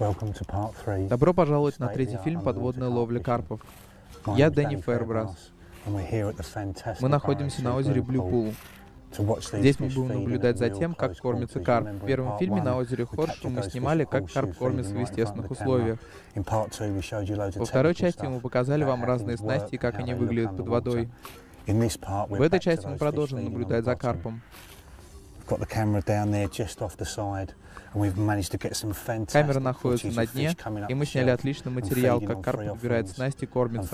Добро пожаловать на третий фильм «Подводная ловля карпов». Я Дэнни Фэрбрас. Мы находимся на озере Блю-Пул. Здесь мы будем наблюдать за тем, как кормится карп. В первом фильме на озере Хоршу мы снимали, как карп кормится в естественных условиях. Во второй части мы показали вам разные снасти и как они выглядят под водой. В этой части мы продолжим наблюдать за карпом. Камера находится на дне, и мы сняли отличный материал, как карп подбирает снасти и кормится.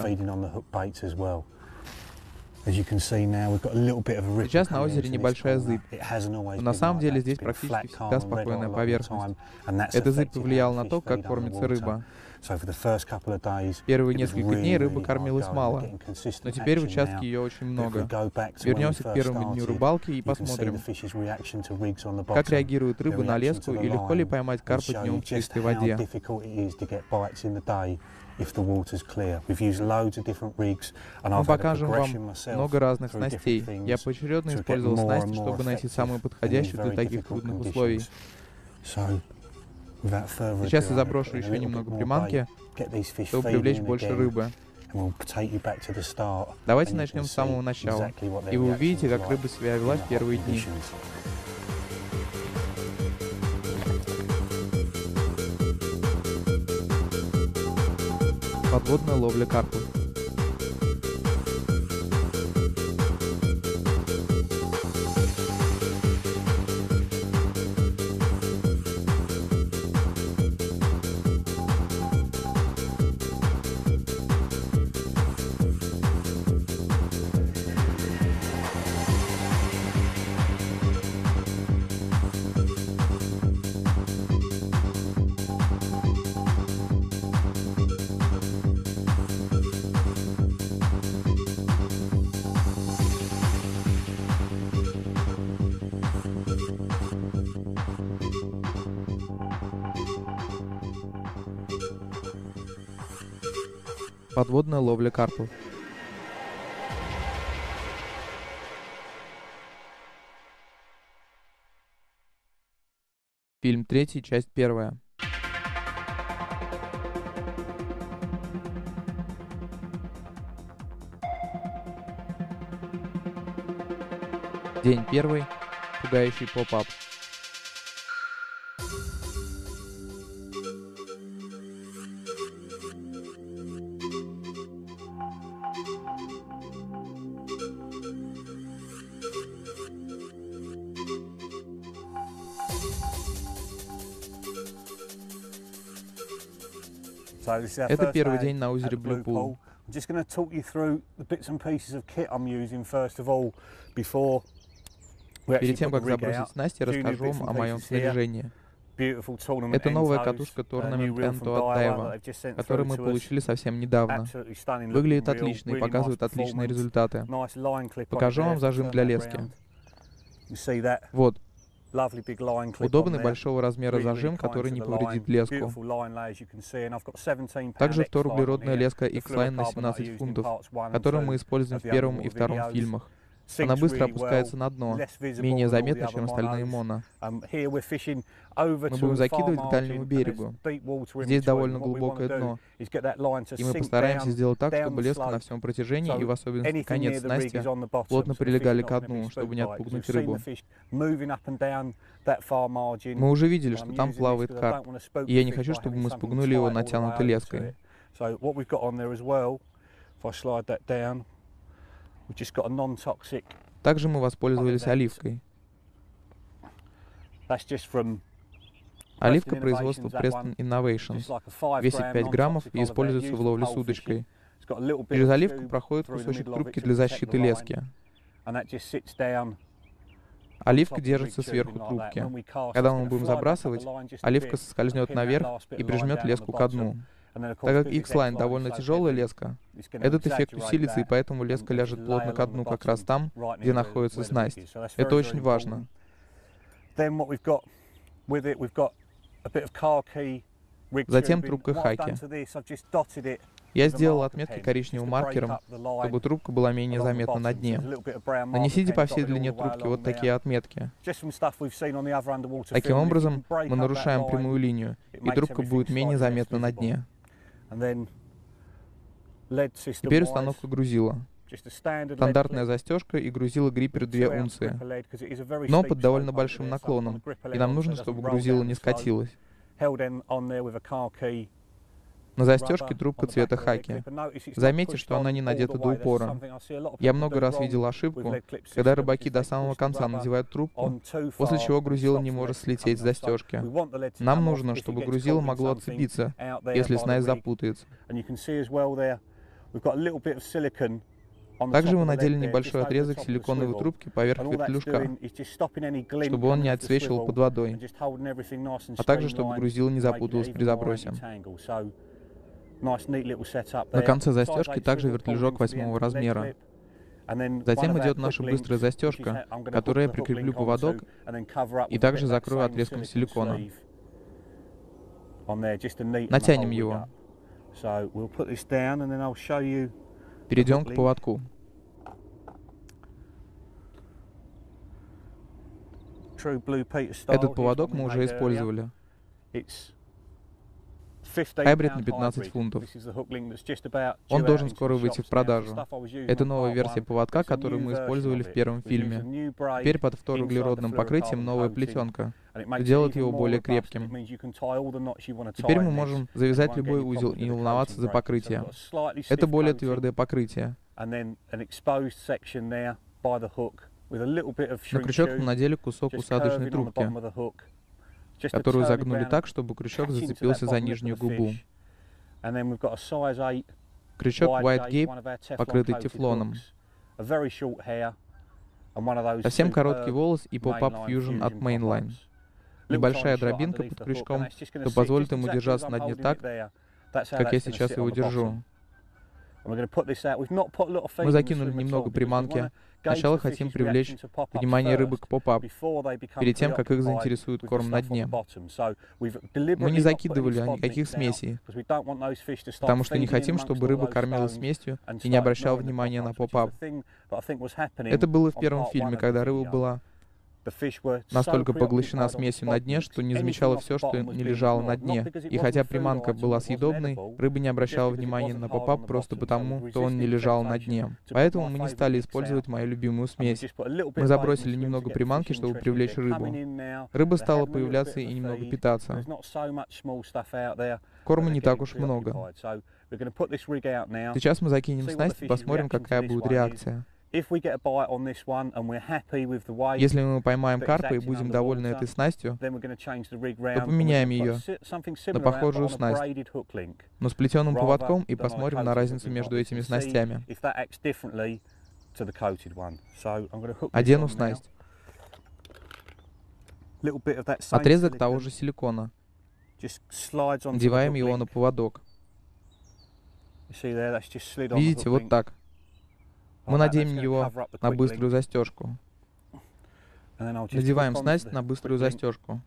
Сейчас на озере небольшая зыбь, но на самом деле здесь практически всегда спокойная поверхность. Эта зыбь повлияла на то, как кормится рыба. Первые несколько дней рыба кормилась мало, но теперь в участке ее очень много. Вернемся к первому дню рыбалки и посмотрим, как реагируют рыбы на леску и легко ли поймать карпа днем в чистой воде. Мы покажем вам много разных снастей. Я поочередно использовал снасти, чтобы найти самую подходящую для таких трудных условий. Сейчас я заброшу еще немного приманки, чтобы привлечь больше рыбы. Давайте начнем с самого начала, и вы увидите, как рыба себя вела в первые дни. Подводная ловля карпов. Подводная ловля карпов. Фильм 3, часть 1. День 1. Пугающий поп-ап. Это первый день на озере Блю-Пул. Перед тем, как забросить снасти, расскажу вам о моем снаряжении. Это новая катушка Tournament Ento от Daiwa, которую мы получили совсем недавно. Выглядит отлично и показывает отличные результаты. Покажу вам зажим для лески. Вот. Удобный большого размера зажим, который не повредит леску. Также второуглеродная леска X-Line на 17 фунтов, которую мы используем в первом и втором фильмах. Она быстро опускается на дно, менее заметна, чем остальные моно. Мы будем закидывать к дальнему берегу. Здесь довольно глубокое дно, и мы постараемся сделать так, чтобы леска на всем протяжении, и в особенности конец снасти, плотно прилегали к дну, чтобы не отпугнуть рыбу. Мы уже видели, что там плавает карп, и я не хочу, чтобы мы спугнули его натянутой леской. Также мы воспользовались оливкой. Оливка производства Preston Innovations, весит 5 граммов и используется в ловле с удочкой. Через оливку проходит кусочек трубки для защиты лески. Оливка держится сверху трубки. Когда мы будем забрасывать, оливка соскользнет наверх и прижмет леску ко дну. Так как X-Line довольно тяжелая леска, этот эффект усилится, и поэтому леска ляжет плотно ко дну как раз там, где находится снасть. Это очень важно. Затем трубка хаки. Я сделал отметки коричневым маркером, чтобы трубка была менее заметна на дне. Нанесите по всей длине трубки вот такие отметки. Таким образом, мы нарушаем прямую линию, и трубка будет менее заметна на дне. Теперь установка грузила. Стандартная застежка и грузило гриппер 2 унции. Но под довольно большим наклоном, и нам нужно, чтобы грузило не скатилось. На застежке трубка цвета хаки. Заметьте, что она не надета до упора. Я много раз видел ошибку, когда рыбаки до самого конца надевают трубку, после чего грузило не может слететь с застежки. Нам нужно, чтобы грузило могло отцепиться, если снасть запутается. Также мы надели небольшой отрезок силиконовой трубки поверх вертлюжка, чтобы он не отсвечивал под водой, а также чтобы грузило не запуталось при забросе. На конце застежки также вертлюжок 8 размера. Затем идет наша быстрая застежка, которую я прикреплю поводок и также закрою отрезком силикона. Натянем его. Перейдем к поводку. Этот поводок мы уже использовали. Хайбрид на 15 фунтов. Он должен скоро выйти в продажу. Это новая версия поводка, которую мы использовали в первом фильме. Теперь под фторуглеродным покрытием новая плетенка, что делает его более крепким. Теперь мы можем завязать любой узел и не волноваться за покрытие. Это более твердое покрытие. На крючок мы надели кусок усадочной трубки, которую загнули так, чтобы крючок зацепился за нижнюю губу. Крючок White Gape, покрытый тефлоном. Совсем короткий волос и Pop-Up Fusion от Mainline. Небольшая дробинка под крючком, что позволит ему держаться на дне так, как я сейчас его держу. Мы закинули немного приманки. Сначала хотим привлечь внимание рыбы к поп-ап, перед тем, как их заинтересует корм на дне. Мы не закидывали никаких смесей, потому что не хотим, чтобы рыба кормилась смесью и не обращала внимания на поп-ап. Это было в первом фильме, когда рыба была настолько поглощена смесью на дне, что не замечала все, что не лежало на дне. И хотя приманка была съедобной, рыба не обращала внимания на поп-ап просто потому, что он не лежал на дне. Поэтому мы не стали использовать мою любимую смесь. Мы забросили немного приманки, чтобы привлечь рыбу. Рыба стала появляться и немного питаться. Корма не так уж много. Сейчас мы закинем снасть и посмотрим, какая будет реакция. Если мы поймаем карпа и будем довольны этой снастью, то поменяем ее на похожую снасть, но с плетеным поводком, и посмотрим на разницу между этими снастями. Одену снасть. Отрезок того же силикона. Надеваем его на поводок. Видите, вот так. Мы наденем его на быструю застежку. Надеваем снасть на быструю застежку.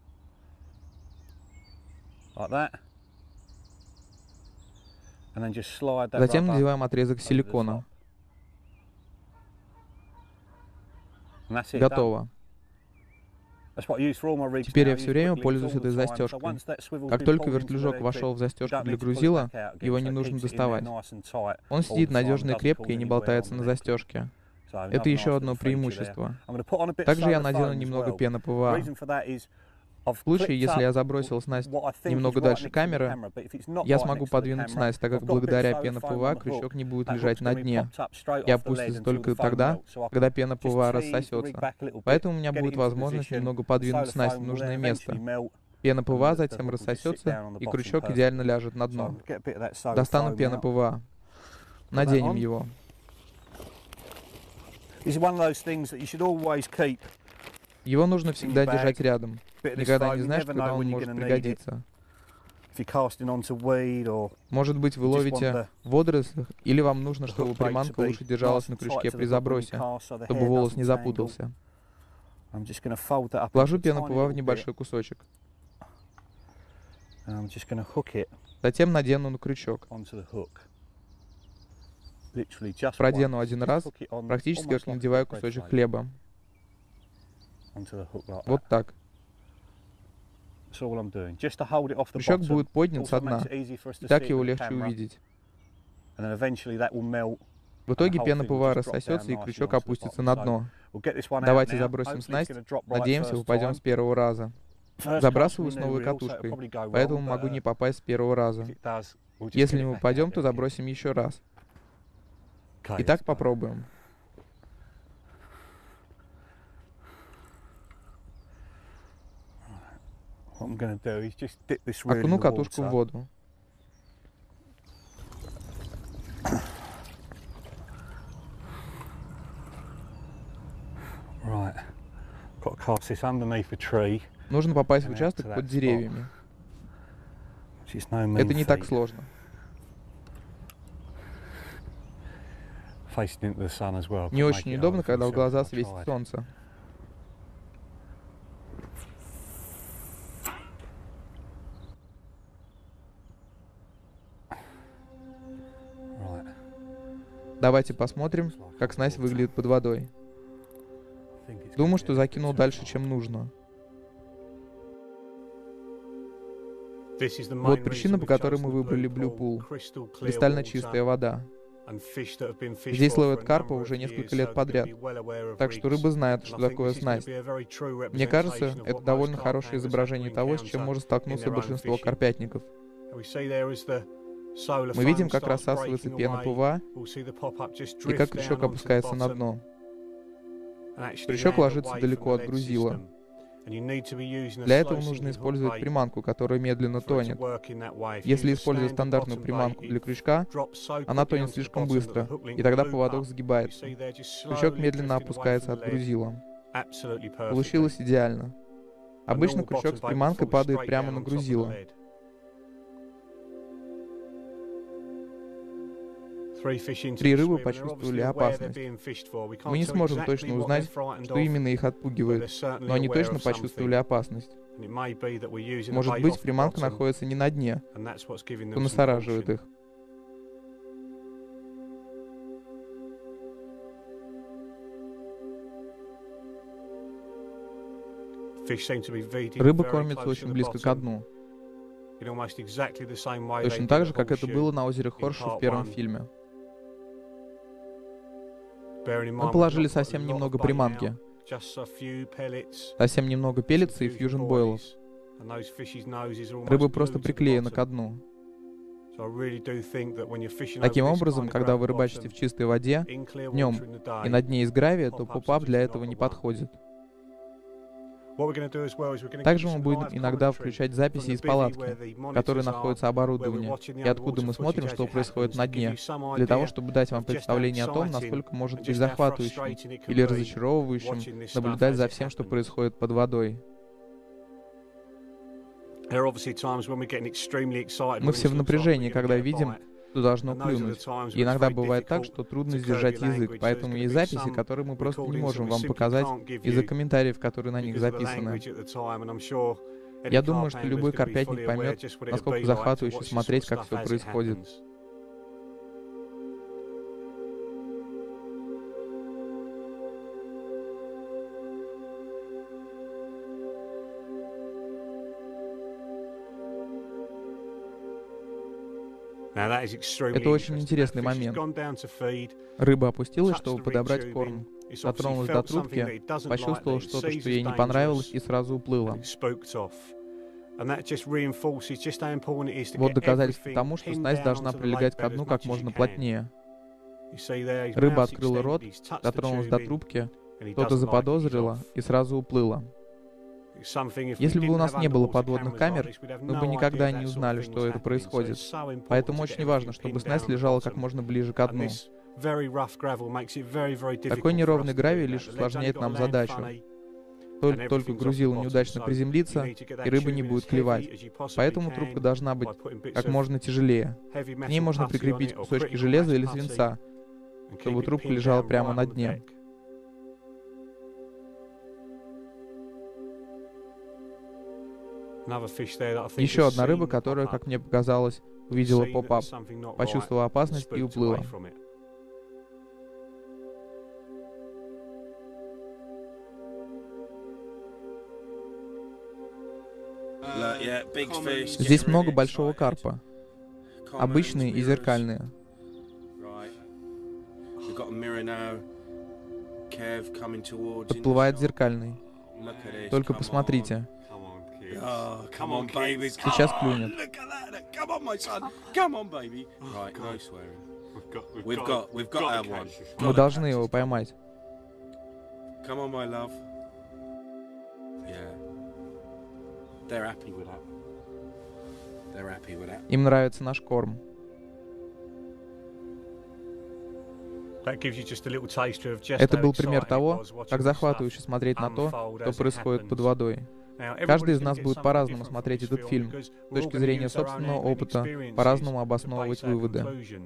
Затем надеваем отрезок силикона. Готово. Теперь я все время пользуюсь этой застежкой. Как только вертлюжок вошел в застежку для грузила, его не нужно доставать. Он сидит надежно и крепко и не болтается на застежке. Это еще одно преимущество. Также я надену немного пены ПВА. В случае, если я забросил снасть немного дальше камеры, я смогу подвинуть снасть, так как благодаря пене ПВА крючок не будет лежать на дне и опустится только тогда, когда пена ПВА рассосется. Поэтому у меня будет возможность немного подвинуть снасть в нужное место. Пена ПВА затем рассосется, и крючок идеально ляжет на дно. Достану пену ПВА. Наденем его. Его нужно всегда держать рядом. Никогда не знаешь, когда он может пригодиться. Может быть, вы ловите водоросли, или вам нужно, чтобы приманка лучше держалась на крючке при забросе, чтобы волос не запутался. Вложу пену ПВА в небольшой кусочек. Затем надену на крючок. Продену один раз, практически как надеваю кусочек хлеба. Вот так. Крючок будет поднят со дна, и так его легче увидеть. В итоге пена ПВА рассосется, и крючок опустится на дно. Давайте забросим снасть, надеемся, попадем с первого раза. Забрасываю с новой катушкой, поэтому могу не попасть с первого раза. Если не попадем, то забросим еще раз. Итак, попробуем. Окуну катушку в воду. Нужно попасть в участок под деревьями. Это не так сложно. Не очень удобно, когда в глаза светит солнце. Давайте посмотрим, как снасть выглядит под водой. Думаю, что закинул дальше, чем нужно. Вот причина, по которой мы выбрали Blue Pool. Кристально чистая вода. Здесь ловят карпа уже несколько лет подряд, так что рыба знает, что такое снасть. Мне кажется, это довольно хорошее изображение того, с чем может столкнуться большинство карпятников. Мы видим, как рассасывается пена ПВА и как крючок опускается на дно. Крючок ложится далеко от грузила. Для этого нужно использовать приманку, которая медленно тонет. Если использовать стандартную приманку для крючка, она тонет слишком быстро, и тогда поводок сгибается. Крючок медленно опускается от грузила. Получилось идеально. Обычно крючок с приманкой падает прямо на грузило. 3 рыбы почувствовали опасность. Мы не сможем точно узнать, что именно их отпугивает, но они точно почувствовали опасность. Может быть, приманка находится не на дне, что настораживает их. Рыба кормится очень близко к дну. Точно так же, как это было на озере Хоршу в первом фильме. Мы положили совсем немного приманки, совсем немного пеллетса и фьюжн-бойлов. Рыба просто приклеена ко дну. Таким образом, когда вы рыбачите в чистой воде, днем и на дне из гравия, то поп-ап для этого не подходит. Также мы будем иногда включать записи из палатки, в которой находится оборудование, и откуда мы смотрим, что происходит на дне, для того, чтобы дать вам представление о том, насколько может быть захватывающим или разочаровывающим наблюдать за всем, что происходит под водой. Мы все в напряжении, когда видим, что должно клюнуть. И иногда бывает так, что трудно сдержать язык, поэтому есть записи, которые мы просто не можем вам показать из-за комментариев, которые на них записаны. Я думаю, что любой карпятник поймет, насколько захватывающе смотреть, как все происходит. Это очень интересный момент. Рыба опустилась, чтобы подобрать корм. Дотронулась до трубки, почувствовала что-то, что ей не понравилось, и сразу уплыла. Вот доказательство тому, что снасть должна прилегать ко дну как можно плотнее. Рыба открыла рот, дотронулась до трубки, что-то заподозрила и сразу уплыла. Если бы у нас не было подводных камер, мы бы никогда не узнали, что это происходит. Поэтому очень важно, чтобы снасть лежала как можно ближе к дну. Такой неровный гравий лишь усложняет нам задачу. Только грузило неудачно приземлится, и рыба не будет клевать. Поэтому трубка должна быть как можно тяжелее. К ней можно прикрепить кусочки железа или свинца, чтобы трубка лежала прямо на дне. Еще одна рыба, которая, как мне показалось, увидела поп-ап, почувствовала опасность и уплыла. Здесь много большого карпа. Обычные и зеркальные. Подплывает зеркальный. Только посмотрите. Сейчас клюнет. Мы должны его поймать. Им нравится наш корм. Это был пример того, как захватывающе смотреть на то, что происходит под водой. Каждый из нас будет по-разному смотреть этот фильм, с точки зрения собственного опыта, по-разному обосновывать выводы.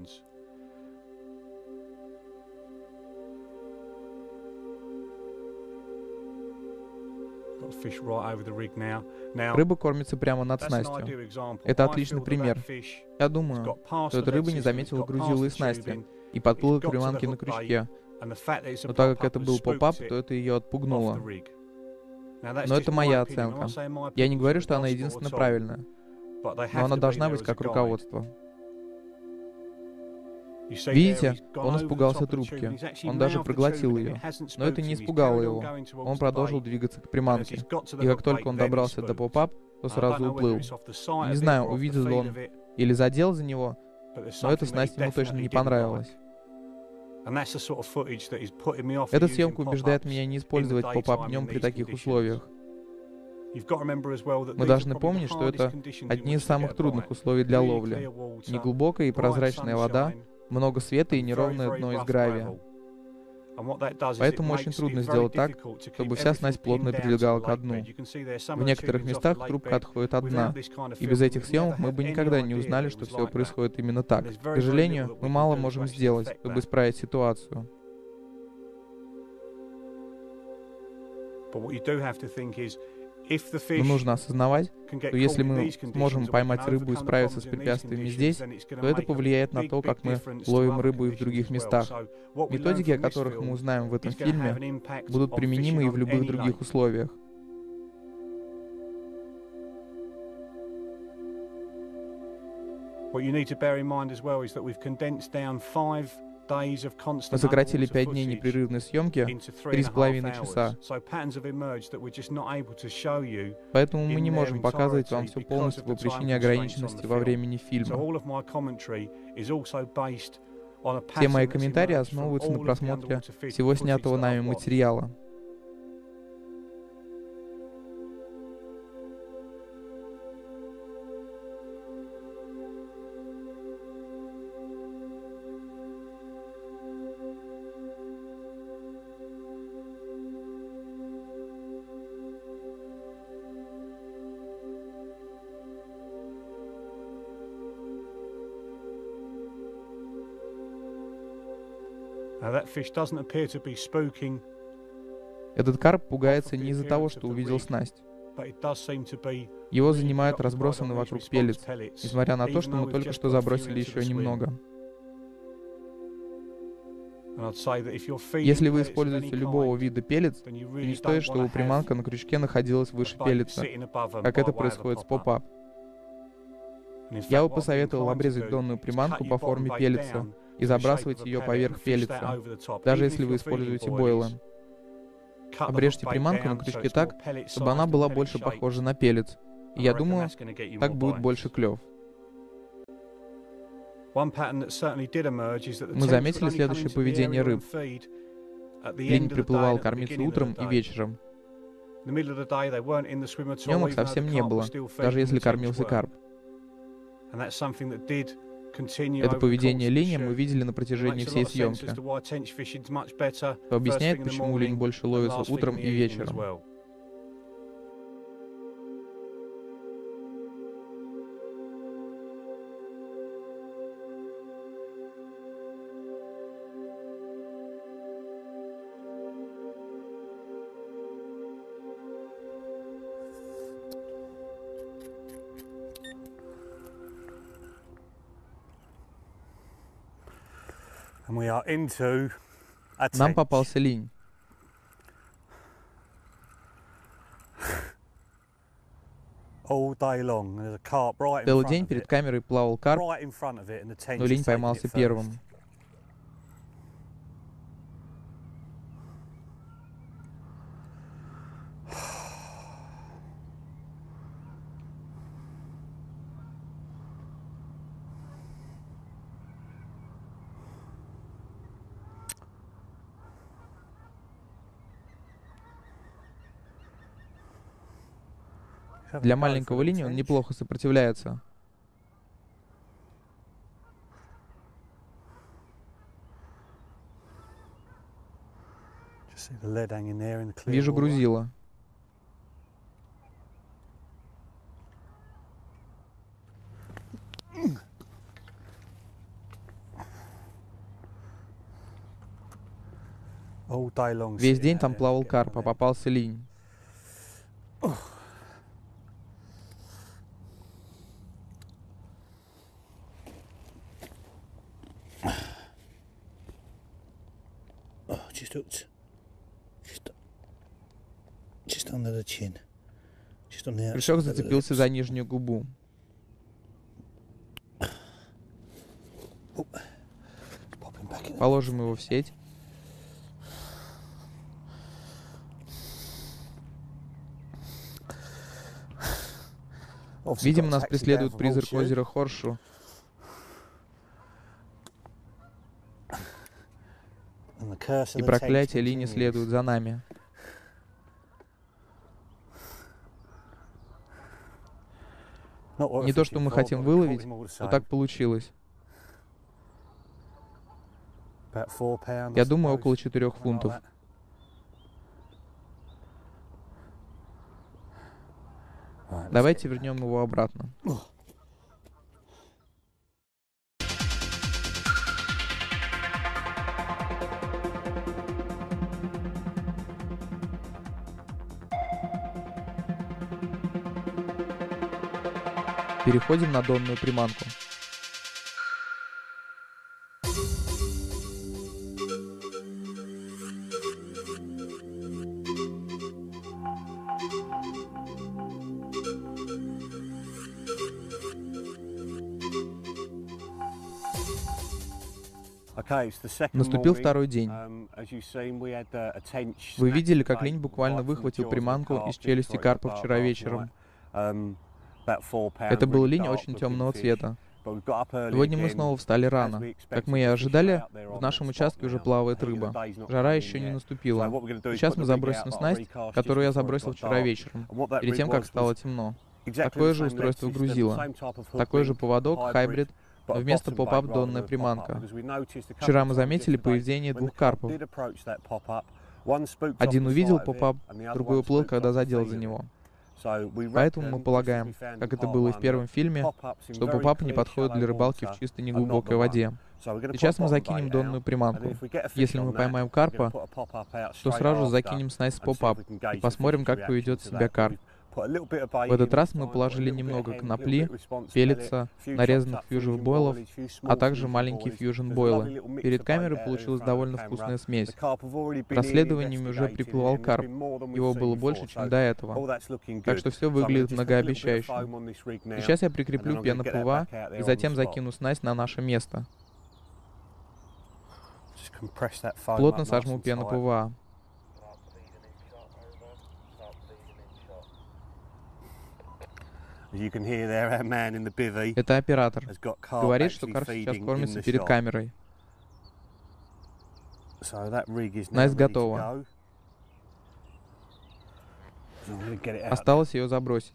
Рыба кормится прямо над снастью. Это отличный пример. Я думаю, что эта рыба не заметила грузила и снасти и подплыла к приманке на крючке. Но так как это был поп-ап, то это ее отпугнуло. Но это моя оценка. Я не говорю, что она единственно правильная, но она должна быть как руководство. Видите, он испугался трубки. Он даже проглотил ее. Но это не испугало его. Он продолжил двигаться к приманке. И как только он добрался до поп-ап, то сразу уплыл. Не знаю, увидел он или задел за него, но эта снасть ему точно не понравилась. Эта съемка убеждает меня не использовать поп-ап днем при таких условиях. Мы должны помнить, что это одни из самых трудных условий для ловли. Неглубокая и прозрачная вода, много света и неровное дно из гравия. Поэтому очень трудно сделать так, чтобы вся снасть плотно прилегала ко дну. В некоторых местах трубка отходит от дна, и без этих съемок мы бы никогда не узнали, что все происходит именно так. К сожалению, мы мало можем сделать, чтобы исправить ситуацию. Но нужно осознавать, что если мы сможем поймать рыбу и справиться с препятствиями здесь, то это повлияет на то, как мы ловим рыбу и в других местах. Методики, о которых мы узнаем в этом фильме, будут применимы и в любых других условиях. Мы сократили 5 дней непрерывной съемки в 3,5 часа. Поэтому мы не можем показывать вам все полностью по причине ограниченности во времени фильма. Все мои комментарии основываются на просмотре всего снятого нами материала. Этот карп пугается не из-за того, что увидел снасть. Его занимают разбросанный вокруг пеллетс, несмотря на то, что мы только что забросили еще немного. Если вы используете любого вида пеллетс, то не стоит, чтобы приманка на крючке находилась выше пеллетса, как это происходит с поп-ап. Я бы посоветовал обрезать донную приманку по форме пеллетса и забрасывать ее поверх пеллетса, даже если вы используете бойлен. Обрежьте приманку на крючке так, чтобы она была больше похожа на пеллетс. И я думаю, так будет больше клев. Мы заметили следующее поведение рыб. Линь приплывал кормиться утром и вечером. Днем их совсем не было, даже если кормился карп. Это поведение линя мы видели на протяжении всей съемки, что объясняет, почему линь больше ловится утром и вечером. Нам попался линь. Целый день перед камерой плавал карп, но линь поймался первым. Для маленького лини он неплохо сопротивляется. Вижу грузило. Весь день там плавал карп, а попался линь. Крючок зацепился за нижнюю губу. Положим его в сеть. Видимо, нас преследует призрак озера Хоршу. И проклятие лини следует за нами. Не то, что мы хотим выловить, но так получилось. Я думаю, около 4 фунтов. Давайте вернем его обратно. Переходим на донную приманку. Наступил второй день. Вы видели, как линь буквально выхватил приманку из челюсти карпа вчера вечером. Это был линь очень темного цвета. Сегодня мы снова встали рано. Как мы и ожидали, в нашем участке уже плавает рыба. Жара еще не наступила. Сейчас мы забросим снасть, которую я забросил вчера вечером, перед тем, как стало темно. Такое же устройство грузила. Такой же поводок, хайбрид, но вместо поп-ап донная приманка. Вчера мы заметили поведение 2 карпов. Один увидел поп-ап, другой уплыл, когда задел за него. Поэтому мы полагаем, как это было и в первом фильме, что поп-апы не подходят для рыбалки в чистой неглубокой воде. Сейчас мы закинем донную приманку. Если мы поймаем карпа, то сразу же закинем снасть с поп-ап и посмотрим, как поведет себя карп. В этот раз мы положили немного конопли, пеллетса, нарезанных фьюжн-бойлов, а также маленькие фьюжн-бойлы. Перед камерой получилась довольно вкусная смесь. Расследованиями уже приплывал карп. Его было больше, чем до этого. Так что все выглядит многообещающе. Сейчас я прикреплю пеноплыва и затем закину снасть на наше место. Плотно сожму пеноплыва. Это оператор. Говорит, что карп сейчас кормится перед камерой. Снасть готова. Осталось ее забросить.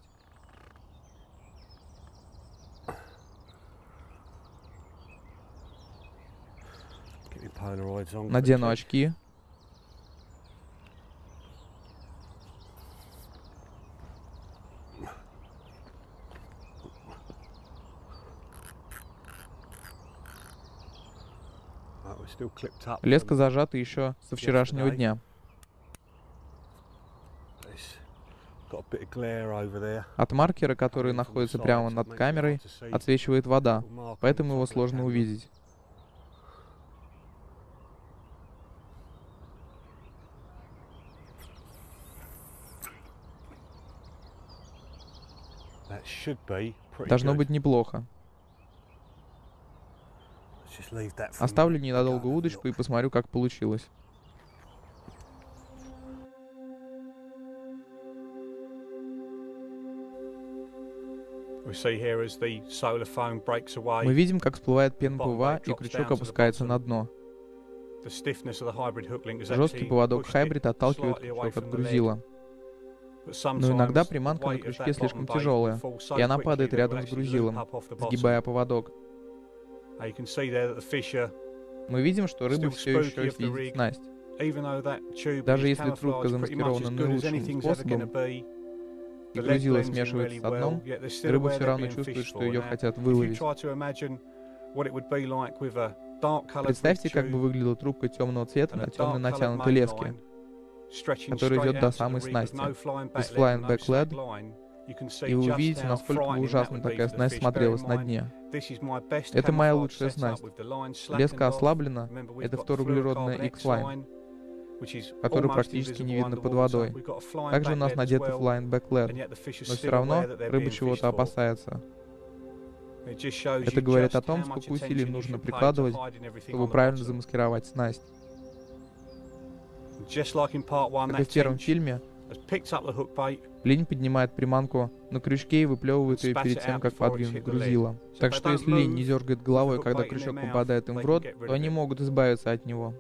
Надену очки. Леска зажата еще со вчерашнего дня. От маркера, который находится прямо над камерой, отсвечивает вода, поэтому его сложно увидеть. Должно быть неплохо. Оставлю ненадолго удочку и посмотрю, как получилось. Мы видим, как всплывает пена ПВА, и крючок опускается на дно. Жесткий поводок Hybrid отталкивает крючок от грузила. Но иногда приманка на крючке слишком тяжелая, и она падает рядом с грузилом, сгибая поводок. Мы видим, что рыба все еще видит снасть. Даже если трубка замаскирована наилучшим способом, и грузило смешивается с дном, рыба все равно чувствует, что ее хотят выловить. Представьте, как бы выглядела трубка темного цвета на темной натянутой леске, который идет до самой снасти, без flying back lead, и вы увидите, насколько бы ужасно такая снасть смотрелась на дне. Это моя лучшая снасть. Леска ослаблена, это фторуглеродная X-Line, которую практически не видно под водой. Также у нас надеты flying back lead, но все равно рыба чего-то опасается. Это говорит о том, сколько усилий нужно прикладывать, чтобы правильно замаскировать снасть. Как и в первом фильме, Линь поднимает приманку на крючке и выплевывает ее перед тем, как подвинуть грузило. Так что если Линь не дергает головой, когда крючок попадает им в рот, то они могут избавиться от него.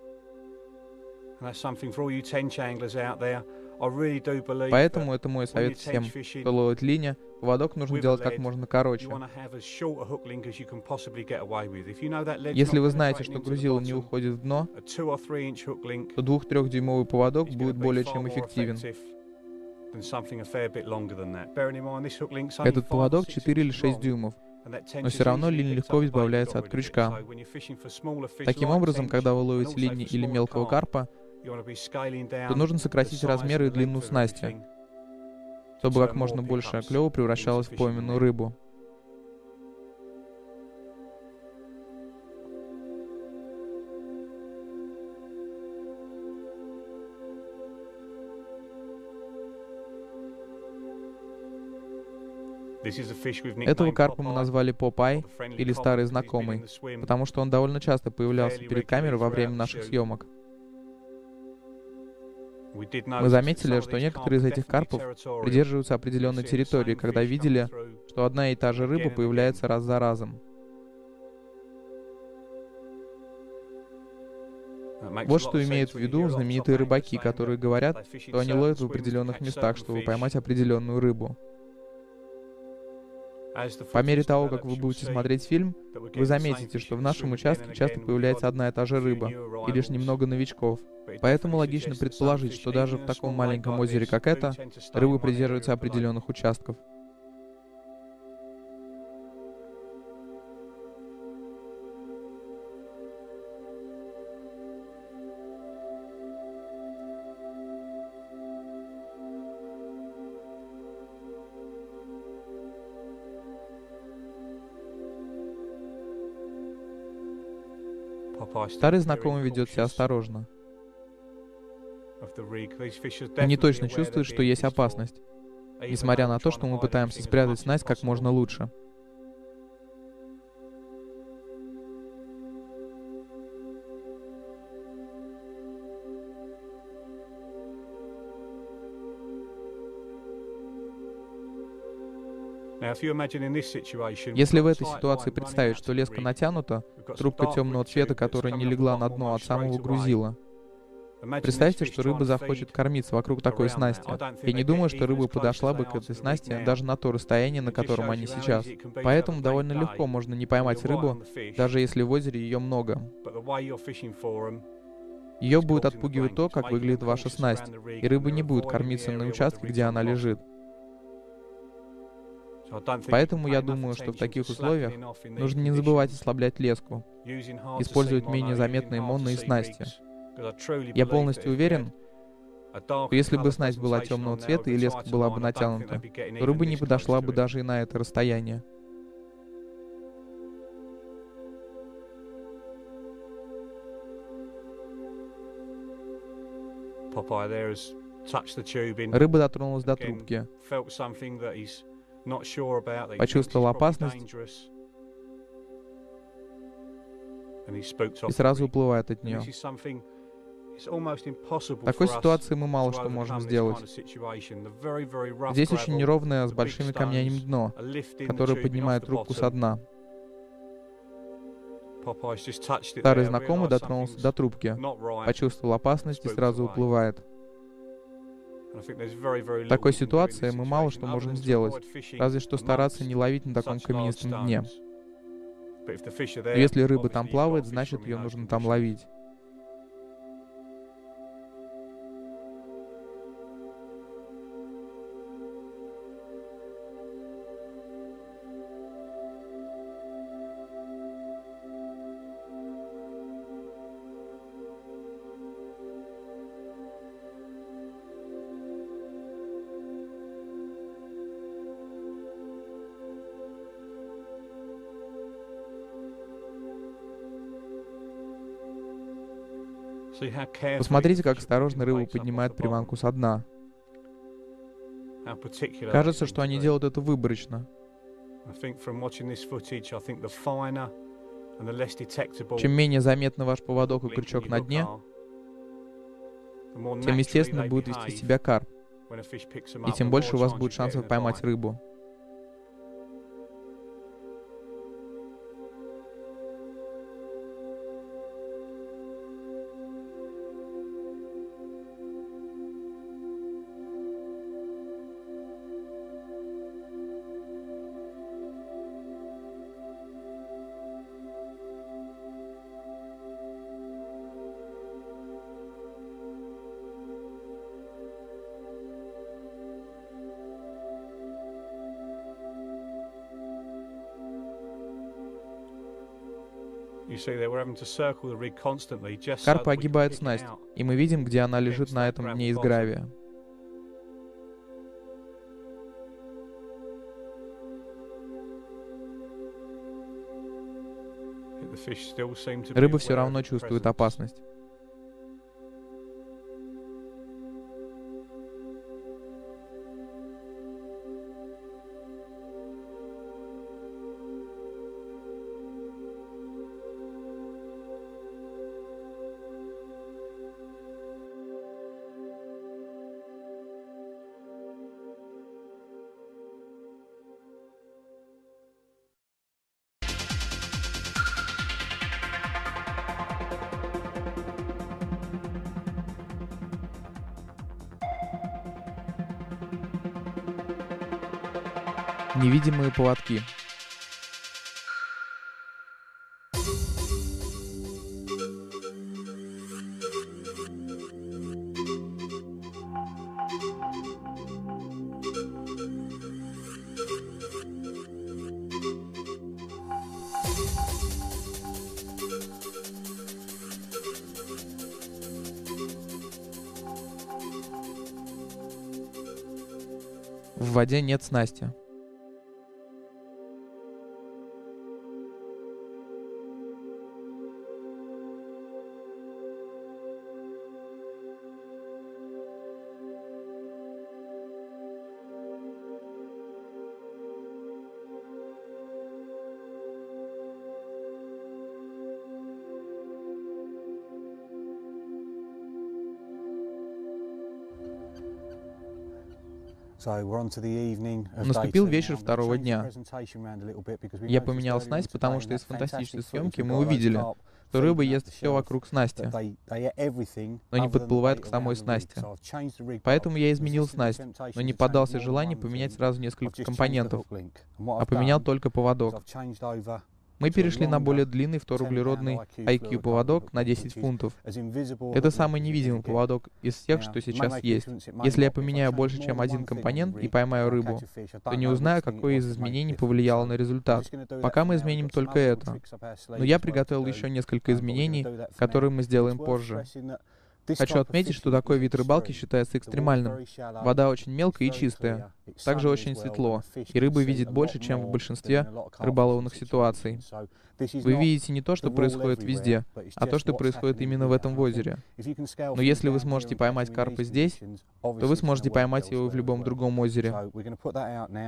Поэтому это мой совет всем, кто ловит линя. Поводок нужно делать как можно короче. Если вы знаете, что грузило не уходит в дно, то 2-3-дюймовый поводок будет более чем эффективен. Этот поводок 4 или 6 дюймов, но все равно линь легко избавляется от крючка. Таким образом, когда вы ловите линь или мелкого карпа, то нужно сократить размеры и длину снасти, чтобы как можно больше клёва превращалось в пойменную рыбу. Этого карпа мы назвали Попай, или старый знакомый, потому что он довольно часто появлялся перед камерой во время наших съемок. Мы заметили, что некоторые из этих карпов придерживаются определенной территории, когда видели, что одна и та же рыба появляется раз за разом. Вот что имеют в виду знаменитые рыбаки, которые говорят, что они ловят в определенных местах, чтобы поймать определенную рыбу. По мере того, как вы будете смотреть фильм, вы заметите, что в нашем участке часто появляется одна и та же рыба, и лишь немного новичков. Поэтому логично предположить, что даже в таком маленьком озере, как это, рыбы придерживаются определенных участков. Старый знакомый ведет себя осторожно. Они точно чувствуют, что есть опасность, несмотря на то, что мы пытаемся спрятать снасть как можно лучше. Если в этой ситуации представить, что леска натянута, трубка темного цвета, которая не легла на дно от самого грузила, представьте, что рыба захочет кормиться вокруг такой снасти. Я не думаю, что рыба подошла бы к этой снасти даже на то расстояние, на котором они сейчас. Поэтому довольно легко можно не поймать рыбу, даже если в озере ее много. Ее будет отпугивать то, как выглядит ваша снасть, и рыба не будет кормиться на участке, где она лежит. Поэтому я думаю, что в таких условиях нужно не забывать ослаблять леску, использовать менее заметные монные снасти. Я полностью уверен, что если бы снасть была темного цвета и леска была бы натянута, то рыба не подошла бы даже и на это расстояние. Рыба дотронулась до трубки. почувствовал опасность и сразу уплывает от нее. В такой ситуации мы мало что можем сделать. Здесь очень неровное, с большими камнями дно, которое поднимает рубку со дна. Старый знакомый дотронулся до трубки, почувствовал опасность и сразу уплывает. В такой ситуации мы мало что можем сделать, разве что стараться не ловить на таком каменистом дне. Но если рыба там плавает, значит, ее нужно там ловить. Посмотрите, как осторожно рыба поднимает приманку со дна. Кажется, что они делают это выборочно. Чем менее заметны ваш поводок и крючок на дне, тем естественно будет вести себя карп, и тем больше у вас будет шансов поймать рыбу. Карпы огибают снасть, и мы видим, где она лежит на этом дне из гравия. Рыба все равно чувствует опасность. Невидимые поводки. В воде нет снасти. Наступил вечер второго дня. Я поменял снасть, потому что из фантастической съемки мы увидели, что рыба ест все вокруг снасти, но не подплывает к самой снасти. Поэтому я изменил снасть, но не поддался желанию поменять сразу несколько компонентов, а поменял только поводок. Мы перешли на более длинный второуглеродный IQ-поводок на 10 фунтов. Это самый невидимый поводок из всех, что сейчас есть. Если я поменяю больше, чем один компонент и поймаю рыбу, то не узнаю, какое из изменений повлияло на результат. Пока мы изменим только это. Но я приготовил еще несколько изменений, которые мы сделаем позже. Хочу отметить, что такой вид рыбалки считается экстремальным. Вода очень мелкая и чистая, также очень светло, и рыба видит больше, чем в большинстве рыболовных ситуаций. Вы видите не то, что происходит везде, а то, что происходит именно в этом озере. Но если вы сможете поймать карпа здесь, то вы сможете поймать его в любом другом озере.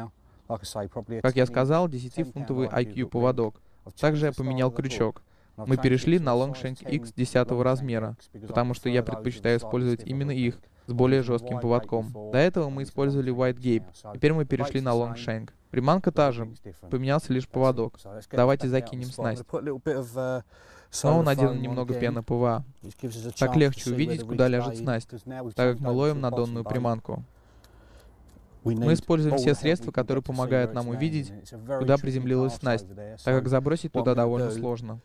Как я сказал, 10-фунтовый IQ поводок. Также я поменял крючок. Мы перешли на Longshank X 10 размера, потому что я предпочитаю использовать именно их, с более жестким поводком. До этого мы использовали White Gape, теперь мы перешли на Longshank. Приманка та же, поменялся лишь поводок. Давайте закинем снасть. Снова надену немного пены ПВА. Так легче увидеть, куда ляжет снасть, так как мы ловим на донную приманку. Мы используем все средства, которые помогают нам увидеть, куда приземлилась снасть, так как забросить туда довольно сложно.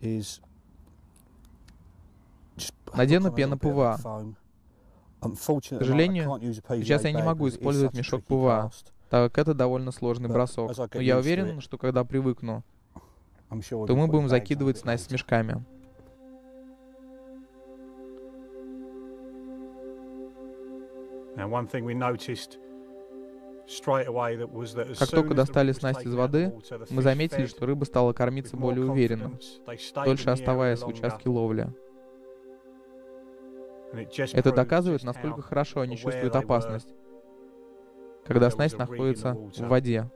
Надену пену ПВА. К сожалению, сейчас я не могу использовать мешок ПВА, так как это довольно сложный бросок. Но я уверен, что когда привыкну, то мы будем закидывать снасть с мешками. Как только достали снасть из воды, мы заметили, что рыба стала кормиться более уверенно, дольше оставаясь в участке ловли. Это доказывает, насколько хорошо они чувствуют опасность, когда снасть находится в воде.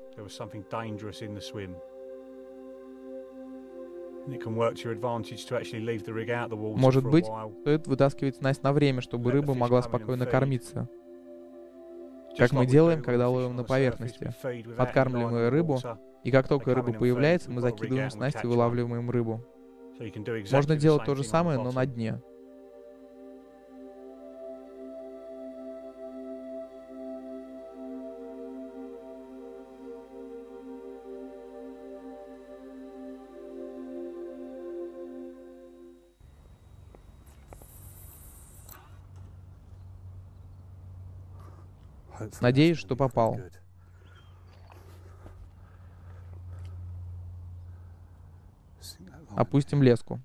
Может быть, стоит вытаскивать снасть на время, чтобы рыба могла спокойно кормиться. Как мы делаем, когда ловим на поверхности. Подкармливаем рыбу, и как только рыба появляется, мы закидываем снасть и вылавливаем рыбу. Можно делать то же самое, но на дне. Надеюсь, что попал. Опустим леску.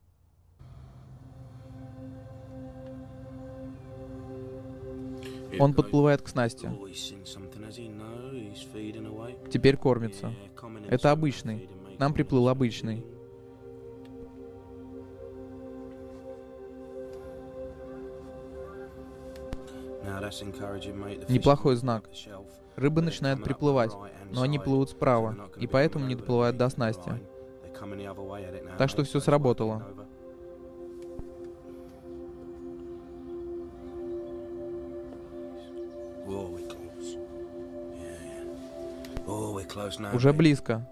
Он подплывает к снасти. Теперь кормится. Это обычный. К нам приплыл обычный. Неплохой знак. Рыбы начинают приплывать, но они плывут справа, и поэтому не доплывают до снасти. Так что все сработало. Уже близко.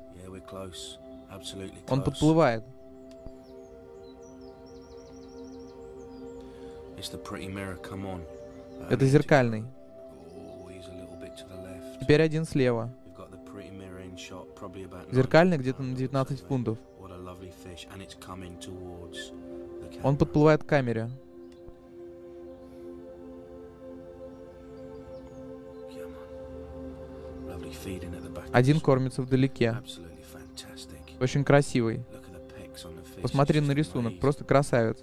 Он подплывает. Это зеркальный. Теперь один слева. Зеркальный где-то на 19 фунтов. Он подплывает к камере. Один кормится вдалеке. Очень красивый. Посмотри на рисунок, просто красавец.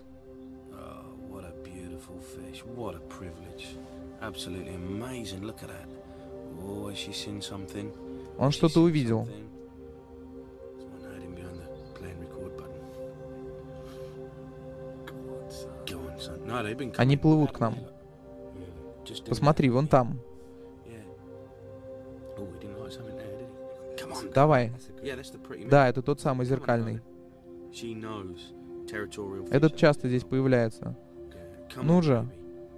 Он что-то увидел. Они плывут к нам. Посмотри, вон там. Давай. Да, это тот самый зеркальный. Этот часто здесь появляется. Ну же.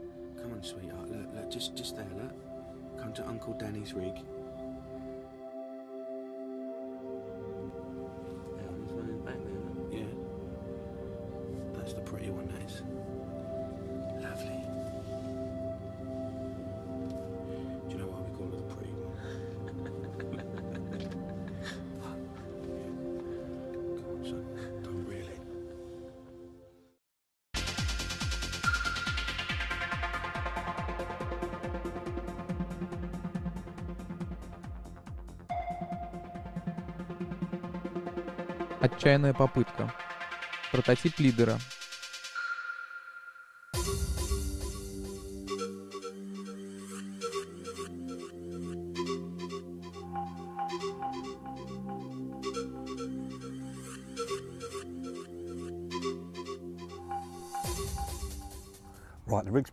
Отчаянная попытка. Прототип лидера.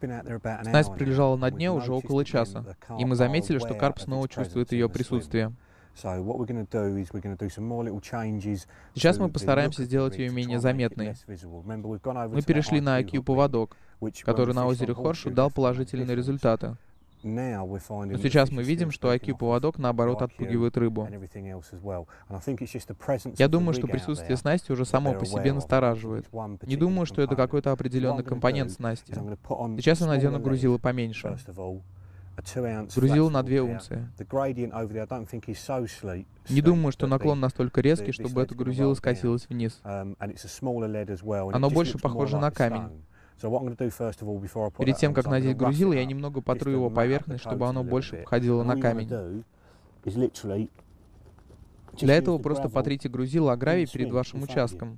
Снасть прилежала на дне уже около часа, и мы заметили, что карп снова чувствует ее присутствие. Сейчас мы постараемся сделать ее менее заметной. Мы перешли на IQ-поводок, который на озере Хоршут дал положительные результаты. Но сейчас мы видим, что IQ-поводок, наоборот, отпугивает рыбу. Я думаю, что присутствие снасти уже само по себе настораживает. Не думаю, что это какой-то определенный компонент снасти. Сейчас я надену грузило поменьше. Грузило на 2 унции. Не думаю, что наклон настолько резкий, чтобы это грузило скатилось вниз. Оно больше похоже на камень. Перед тем, как надеть грузило, я немного потру его поверхность, чтобы оно больше походило на камень. Для этого просто потрите грузило о гравий перед вашим участком.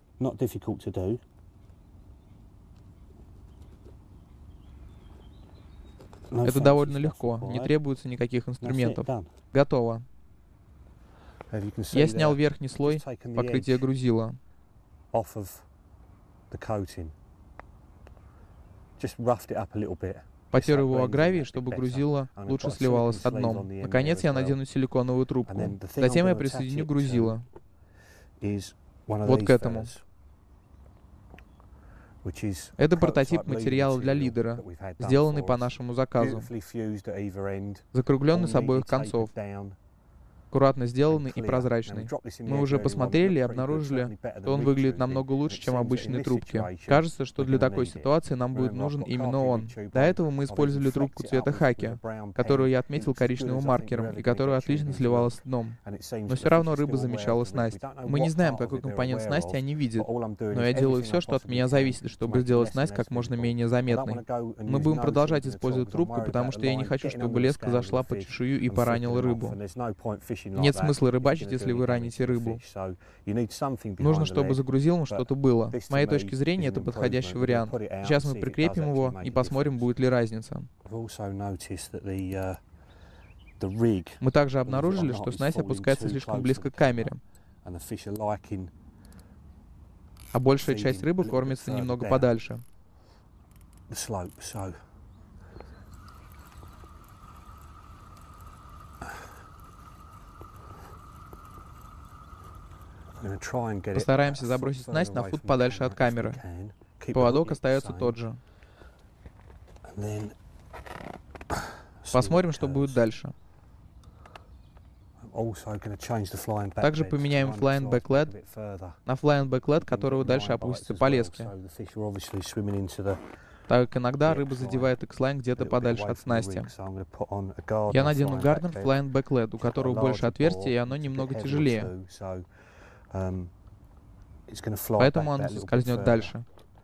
Это довольно легко, не требуется никаких инструментов. Готово. Я снял верхний слой покрытия грузила. Потер его о гравий, чтобы грузило лучше сливалось с дном. Наконец я надену силиконовую трубку. Затем я присоединю грузило. Вот к этому. Это прототип материала для лидера, сделанный по нашему заказу. Закругленный с обоих концов. Аккуратно сделанный и прозрачный. Мы уже посмотрели и обнаружили, что он выглядит намного лучше, чем обычные трубки. Кажется, что для такой ситуации нам будет нужен именно он. До этого мы использовали трубку цвета хаки, которую я отметил коричневым маркером и которая отлично сливалась с дном. Но все равно рыба замечала снасть. Мы не знаем, какой компонент снасти они видят, но я делаю все, что от меня зависит, чтобы сделать снасть как можно менее заметной. Мы будем продолжать использовать трубку, потому что я не хочу, чтобы леска зашла под чешую и поранила рыбу. Нет смысла рыбачить, если вы раните рыбу. Нужно, чтобы за грузилом что-то было. С моей точки зрения, это подходящий вариант. Сейчас мы прикрепим его и посмотрим, будет ли разница. Мы также обнаружили, что снасть опускается слишком близко к камере, а большая часть рыбы кормится немного подальше. Постараемся забросить снасть на фут подальше от камеры. Поводок остается тот же. Посмотрим, что будет дальше. Также поменяем Fly and Back LED на Fly and Back LED, которого дальше опустится по леске. Так как иногда рыба задевает X-Line где-то подальше от снасти. Я надену Gardner Fly and Back LED, у которого больше отверстий, и оно немного тяжелее. Поэтому оно соскользнет дальше.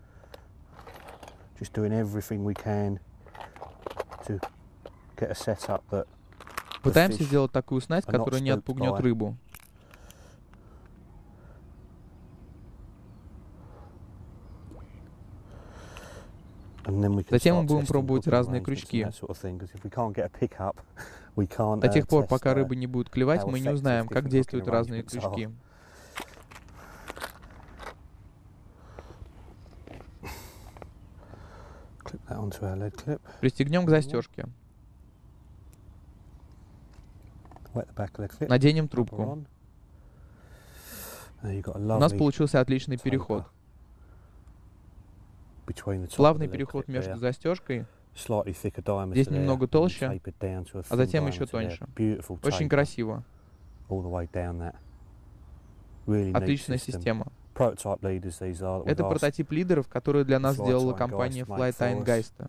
Пытаемся сделать такую снасть, которая не отпугнет рыбу. Затем мы будем пробовать разные крючки. До тех пор, пока рыба не будет клевать, мы не узнаем, как действуют разные крючки. Пристегнем к застежке. Наденем трубку. У нас получился отличный переход. Плавный переход между застежкой. Здесь немного толще, а затем еще тоньше. Очень красиво. Отличная система. Это прототип лидеров, которые для нас сделала компания Fly-Tyne Geist.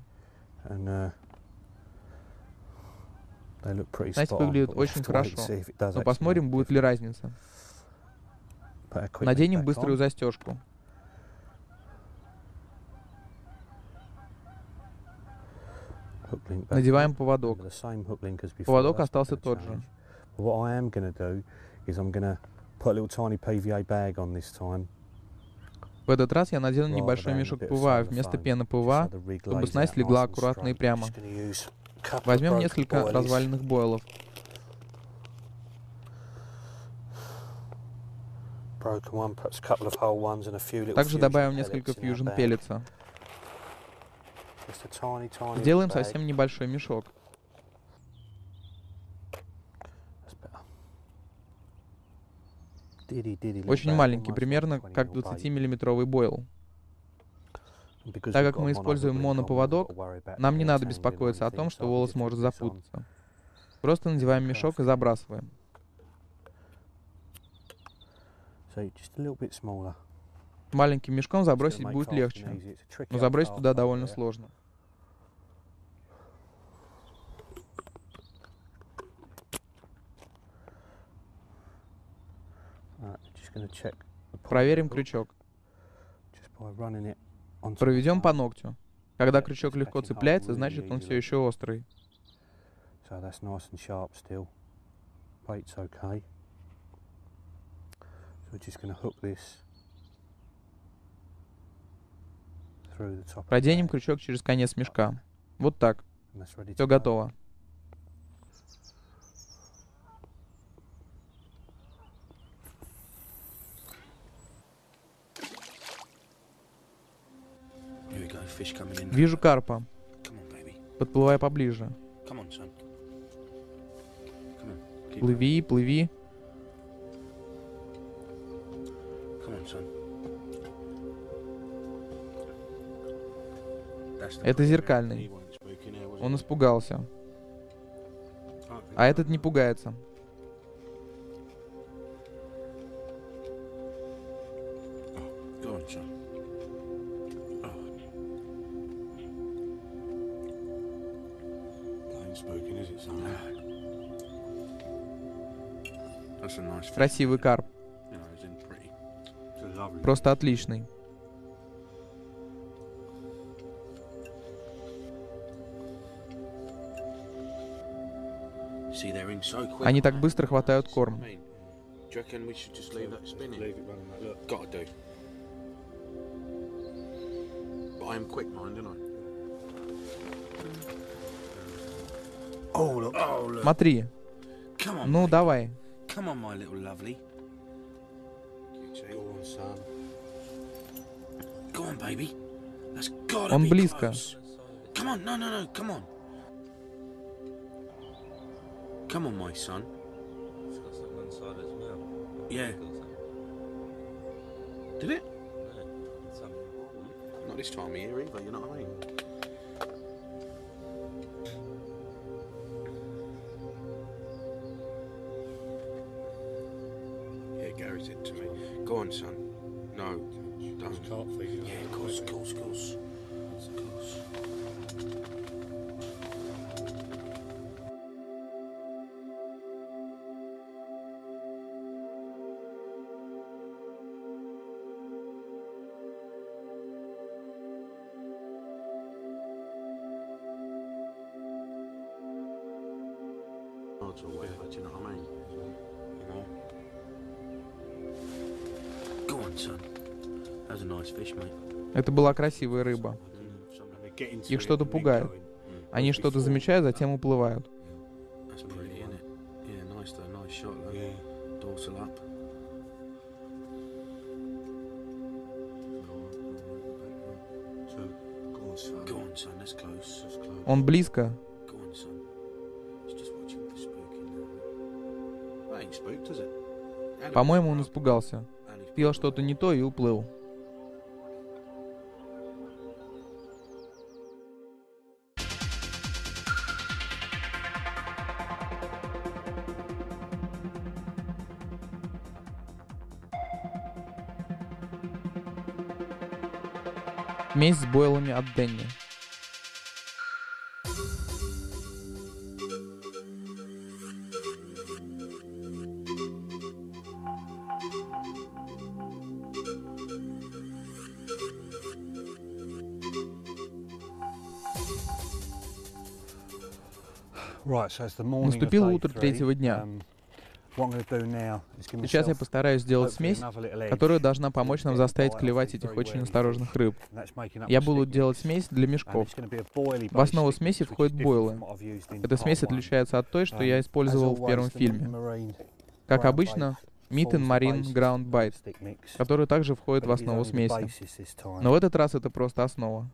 Снасть выглядит очень хорошо, но посмотрим, будет ли разница. Наденем быструю застежку. Надеваем поводок. Поводок остался тот же. В этот раз я надену небольшой мешок ПВА вместо пены ПВА, чтобы снасть легла аккуратно и прямо. Возьмем несколько разваленных бойлов. Также добавим несколько фьюжн пеллетса. Сделаем совсем небольшой мешок. Очень маленький, примерно как 20-миллиметровый бойл. Так как мы используем моноповодок, нам не надо беспокоиться о том, что волос может запутаться. Просто надеваем мешок и забрасываем. Маленьким мешком забросить будет легче, но забросить туда довольно сложно. Проверим крючок. Проведем по ногтю. Когда крючок легко цепляется, значит он все еще острый. Проденем крючок через конец мешка. Вот так. Все готово. Вижу карпа. Подплывай поближе. Плыви, плыви. Это зеркальный. Он испугался. А этот не пугается. Красивый карп. Просто отличный. Они так быстро хватают корм. Смотри. Ну, давай. Он близко. Come on, my son. It's got something inside its mouth. Yeah. Did it? No, it's something. Not this time of year either, you know what I mean? Yeah, Gary said to me, go on, son. No, don't. Can't feed it. Yeah, of course, of course, of course. Of course. Or whatever, do you know what I mean? You know? Go on, son. That was a nice fish, mate. Это была красивая рыба. Их что-то пугает. Они что-то замечают, затем уплывают. That's pretty, isn't it? Yeah, nice though, nice shot though. Yeah. Dorsal up. Go on, son, that's close. That's close. Он близко. Go on, son. He's just watching for spooking now. That ain't spooked, is it? По-моему, он испугался. Пил что-то не то и уплыл. Месть с бойлами от Дэнни. Наступило утро третьего дня. Сейчас я постараюсь сделать смесь, которая должна помочь нам заставить клевать этих очень осторожных рыб. Я буду делать смесь для мешков. В основу смеси входят бойлы. Эта смесь отличается от той, что я использовал в первом фильме. Как обычно, Meat and Marine Ground Bite, который также входит в основу смеси. Но в этот раз это просто основа.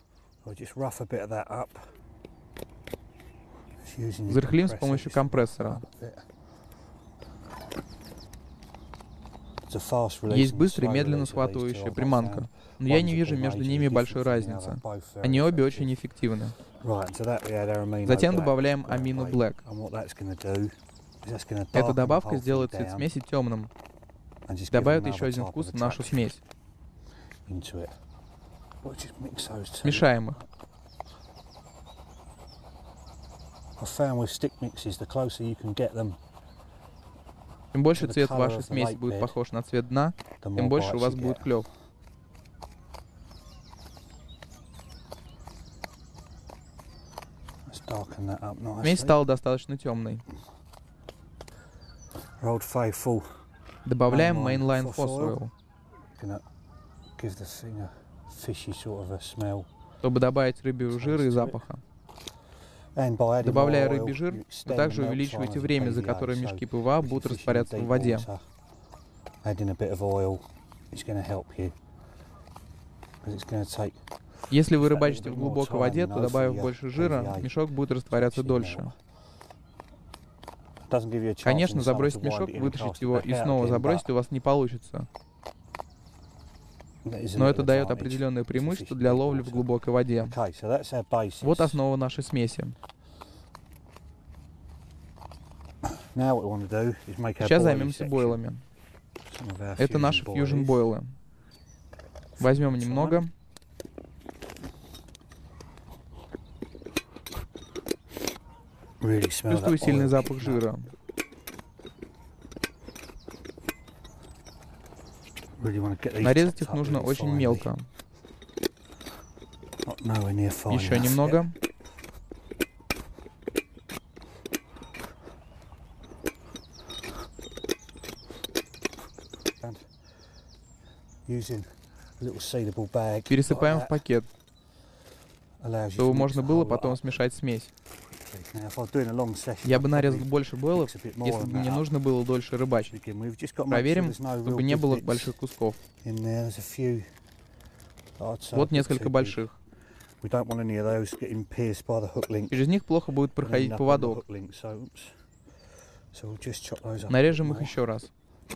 Взрыхлим с помощью компрессора. Есть быстрая и медленно схватывающая приманка, но я не вижу между ними большой разницы. Они обе очень эффективны. Затем добавляем Amino Black. Эта добавка сделает цвет смеси темным, добавит еще один вкус в нашу смесь. Смешаем их. Чем больше цвет вашей смеси будет похож на цвет дна, тем больше у вас будет клев. Смесь стала достаточно темной. Добавляем Mainline Phosphorus, чтобы добавить рыбьего жира и запаха. Добавляя рыбий жир, вы также увеличиваете время, за которое мешки ПВА будут растворяться в воде. Если вы рыбачите в глубокой воде, то, добавив больше жира, мешок будет растворяться дольше. Конечно, забросить мешок, вытащить его и снова забросить у вас не получится. Но это дает определенное преимущество для ловли в глубокой воде. Вот основа нашей смеси. Сейчас займемся бойлами. Это наши Fusion бойлы. Возьмем немного. Чувствую сильный запах жира. Нарезать их нужно очень мелко. Еще немного. Пересыпаем в пакет, чтобы можно было потом смешать смесь. Я бы нарезал больше бойлов, если бы мне нужно было дольше рыбачить. Проверим, чтобы не было больших кусков. Вот несколько больших. Через них плохо будет проходить поводок. Нарежем их еще раз.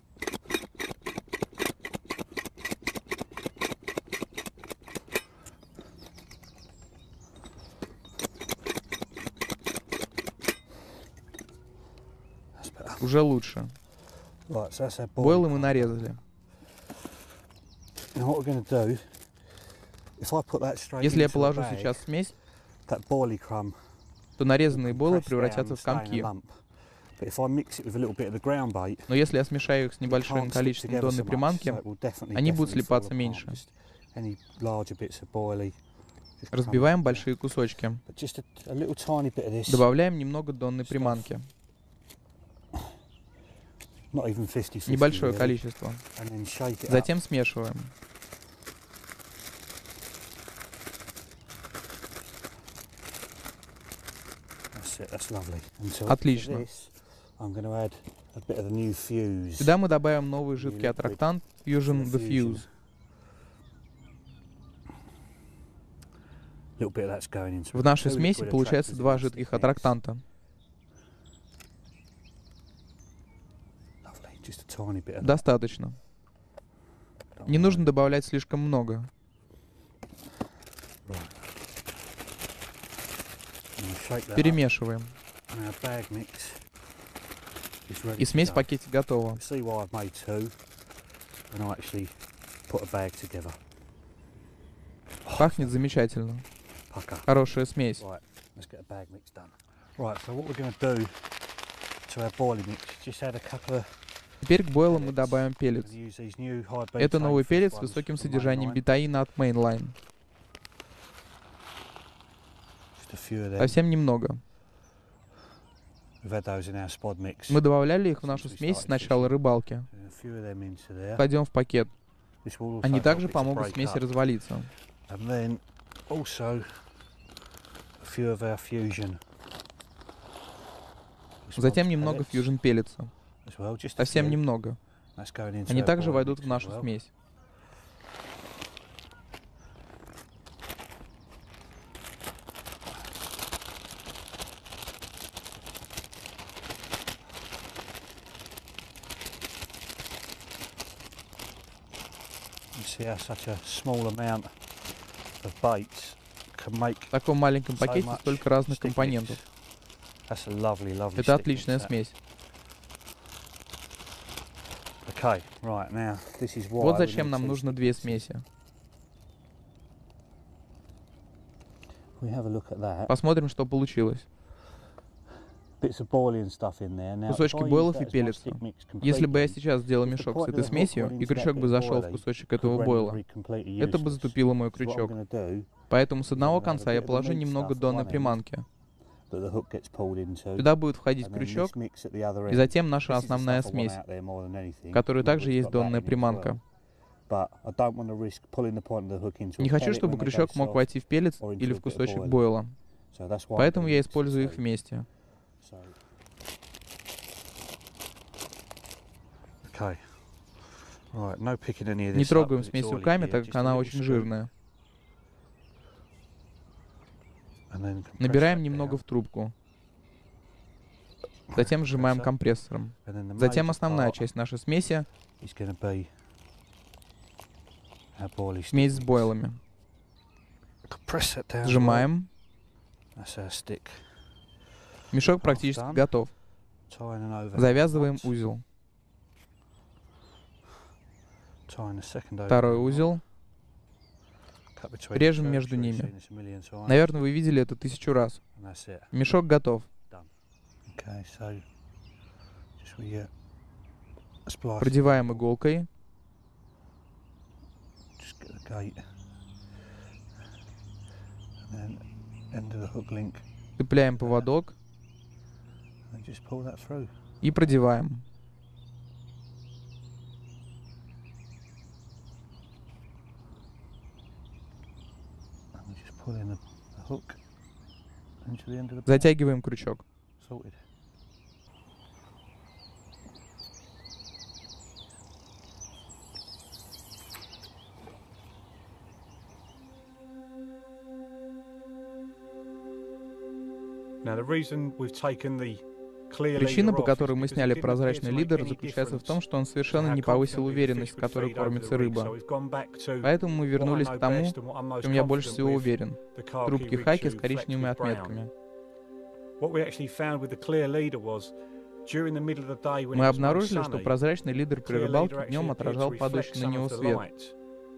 Уже лучше. Бойлы мы нарезали. Если я положу сейчас смесь, то нарезанные бойлы превратятся в комки. Но если я смешаю их с небольшим количеством донной приманки, они будут слипаться меньше. Разбиваем большие кусочки. Добавляем немного донной приманки. Небольшое количество. Затем смешиваем. Отлично. Сюда мы добавим новый жидкий аттрактант Fusion Diffuse. В нашей смеси получается 2 жидких аттрактанта. Достаточно. Не нужно добавлять слишком много. Перемешиваем. И смесь в пакете готова. Пахнет замечательно. Хорошая смесь. Теперь к бойлам мы добавим пеллет. Это новый пеллет с высоким содержанием бетаина от Mainline. Совсем немного. Мы добавляли их в нашу смесь с начала рыбалки. Кладем в пакет. Они также помогут смеси развалиться. Затем немного Fusion пеллетса. Совсем немного. Они также войдут в нашу смесь. В таком маленьком пакете столько разных компонентов. Это отличная смесь. Вот зачем нам нужно две смеси. Посмотрим, что получилось. Кусочки бойлов и пеллетса. Если бы я сейчас сделал мешок с этой смесью, и крючок бы зашел в кусочек этого бойла, это бы затупило мой крючок. Поэтому с одного конца я положу немного донной приманки. Туда будет входить крючок, и затем наша основная смесь, в которой также есть донная приманка. Не хочу, чтобы крючок мог войти в пеллетс или в кусочек бойла. Поэтому я использую их вместе. Не трогаем смесь руками, так как она очень жирная. Набираем немного в трубку. Затем сжимаем компрессором. Затем основная часть нашей смеси — смесь с бойлами. Сжимаем. Мешок практически готов. Завязываем узел. Второй узел. Режем между ними. Наверное, вы видели это 1000 раз. Мешок готов. Продеваем иголкой. Цепляем поводок и продеваем. Затягиваем крючок. Причина, по которой мы сняли прозрачный лидер, заключается в том, что он совершенно не повысил уверенность, с которой кормится рыба. Поэтому мы вернулись к тому, в чем я больше всего уверен — трубки хаки с коричневыми отметками. Мы обнаружили, что прозрачный лидер при рыбалке днем отражал падающий на него свет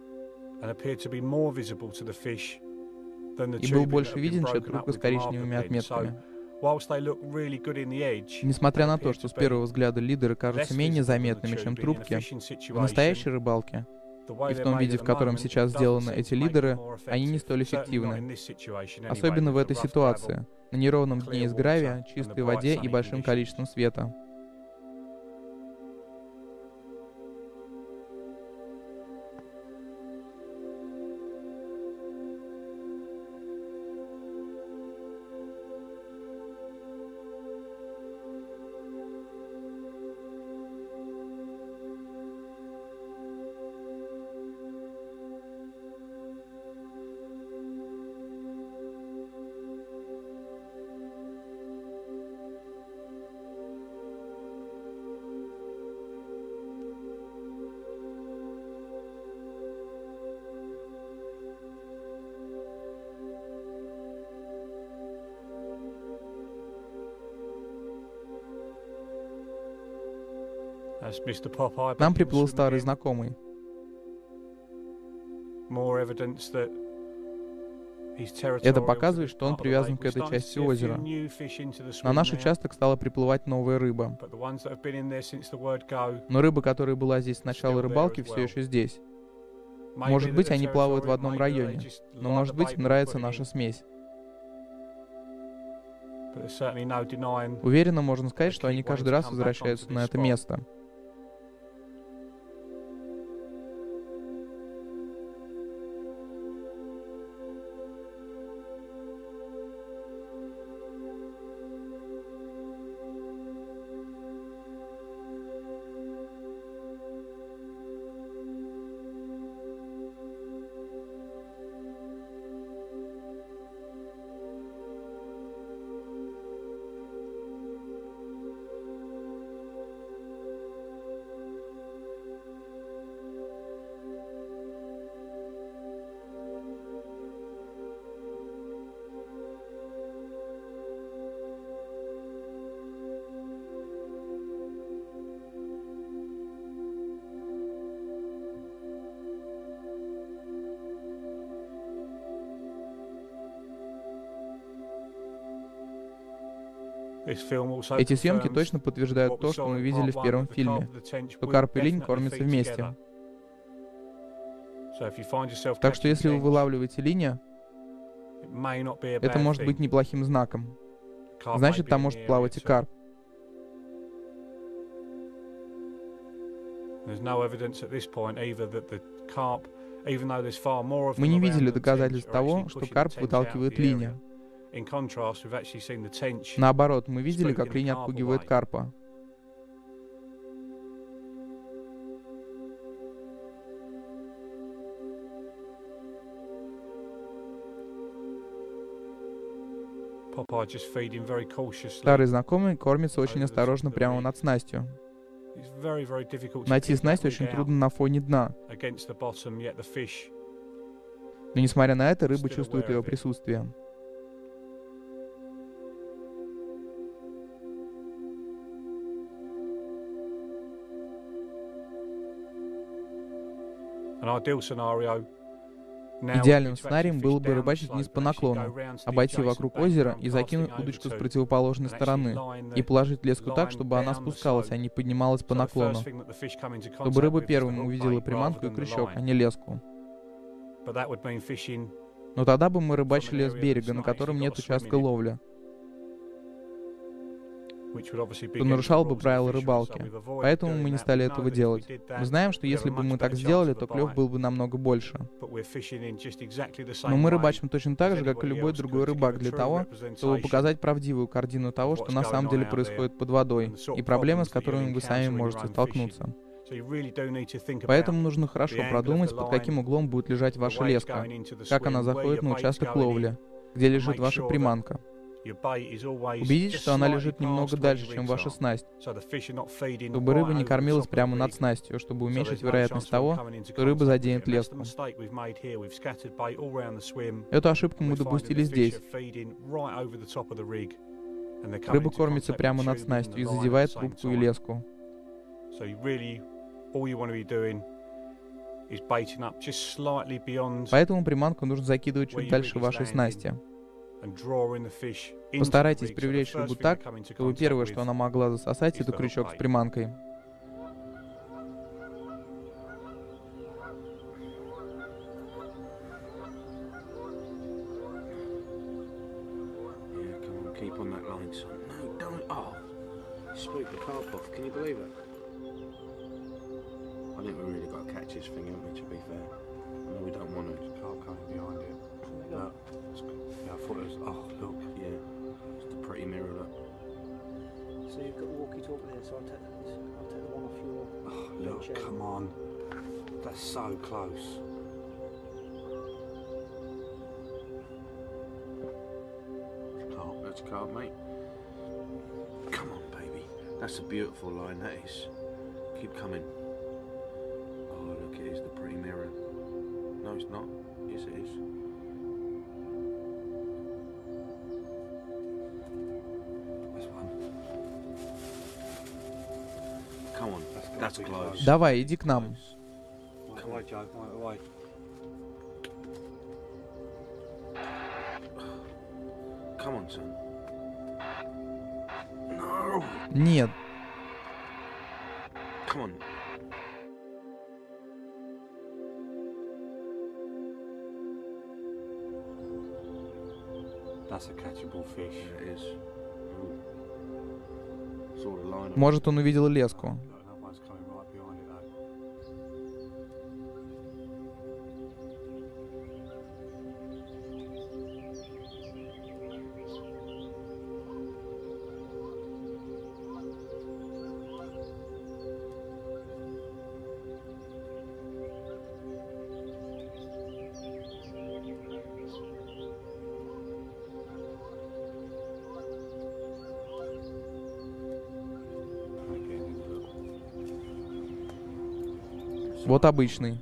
и был больше виден, чем трубка с коричневыми отметками. Несмотря на то, что с первого взгляда лидеры кажутся менее заметными, чем трубки, в настоящей рыбалке и в том виде, в котором сейчас сделаны эти лидеры, они не столь эффективны. Особенно в этой ситуации, на неровном дне из гравия, чистой воде и большим количеством света. К нам приплыл старый знакомый. Это показывает, что он привязан к этой части озера. На наш участок стала приплывать новая рыба. Но рыба, которая была здесь с начала рыбалки, все еще здесь. Может быть, они плавают в одном районе, но может быть, им нравится наша смесь. Уверенно можно сказать, что они каждый раз возвращаются на это место. Эти съемки точно подтверждают то, что мы видели в первом фильме, что карп и линь кормятся вместе. Так что если вы вылавливаете линя, это может быть неплохим знаком. Значит, там может плавать и карп. Мы не видели доказательств того, что карп выталкивает линя. Наоборот, мы видели, как линь отпугивает карпа. Старый знакомый кормится очень осторожно прямо над снастью. Найти снасть очень трудно на фоне дна. Но несмотря на это, рыба чувствует его присутствие. Идеальным сценарием было бы рыбачить вниз по наклону, обойти вокруг озера и закинуть удочку с противоположной стороны, и положить леску так, чтобы она спускалась, а не поднималась по наклону, чтобы рыба первым увидела приманку и крючок, а не леску. Но тогда бы мы рыбачили с берега, на котором нет участка ловли, что нарушало бы правила рыбалки. Поэтому мы не стали этого делать. Мы знаем, что если бы мы так сделали, то клев был бы намного больше. Но мы рыбачим точно так же, как и любой другой рыбак, для того, чтобы показать правдивую картину того, что на самом деле происходит под водой, и проблемы, с которыми вы сами можете столкнуться. Поэтому нужно хорошо продумать, под каким углом будет лежать ваша леска, как она заходит на участок ловли, где лежит ваша приманка. Убедитесь, что она лежит немного дальше, чем ваша снасть, чтобы рыба не кормилась прямо над снастью, чтобы уменьшить вероятность того, что рыба заденет леску. Эту ошибку мы допустили здесь. Рыба кормится прямо над снастью и задевает трубку и леску. Поэтому приманку нужно закидывать чуть дальше вашей снасти. Постарайтесь привлечь рыбу так, чтобы первое, что она могла засосать, это крючок с приманкой. So you've got the walkie-talkie there, so I'll take the one off your... Oh, look, come on. That's so close. That's carp, mate. Come on, baby. That's a beautiful line, that is. Keep coming. Oh, look, it is the pretty mirror. No, it's not. Yes, it is. Давай, иди к нам. Нет. Может, он увидел леску. Вот обычный.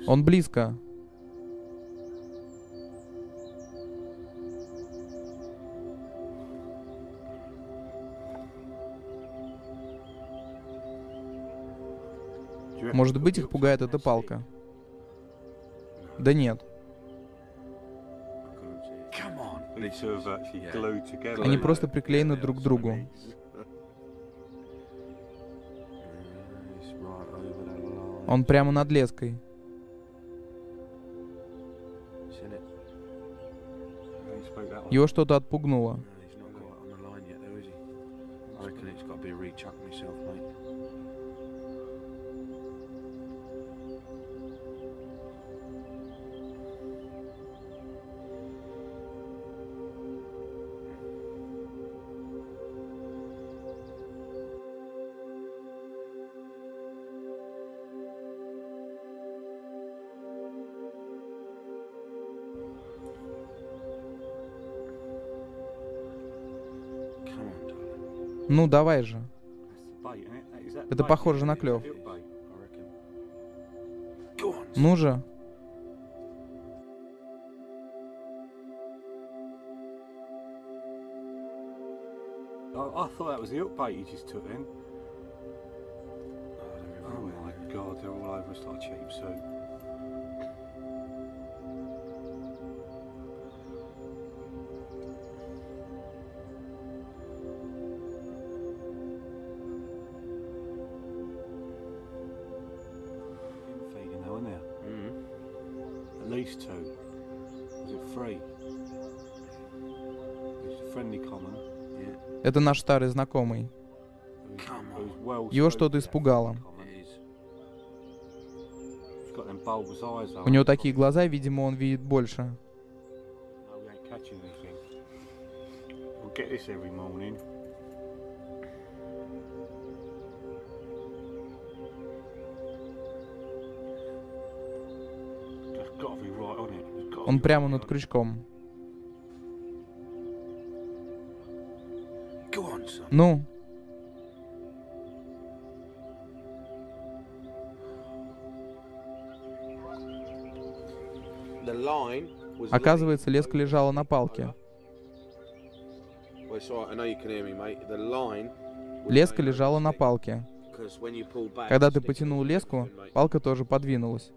Он близко. Может быть, их пугает эта палка? Да нет. Они просто приклеены друг к другу. Он прямо над леской. Его что-то отпугнуло. Ну, давай же. Это похоже на клев. Ну же. I thought that was the upbait you just took in. Oh my god, they're all over us like cheap soup. Feeding though, isn't there? At least two. Was it three? It's a friendly common. Это наш старый знакомый. Его что-то испугало. У него такие глаза, видимо, он видит больше. Он прямо над крючком. Ну? Оказывается, леска лежала на палке. Леска лежала на палке. Когда ты потянул леску, палка тоже подвинулась.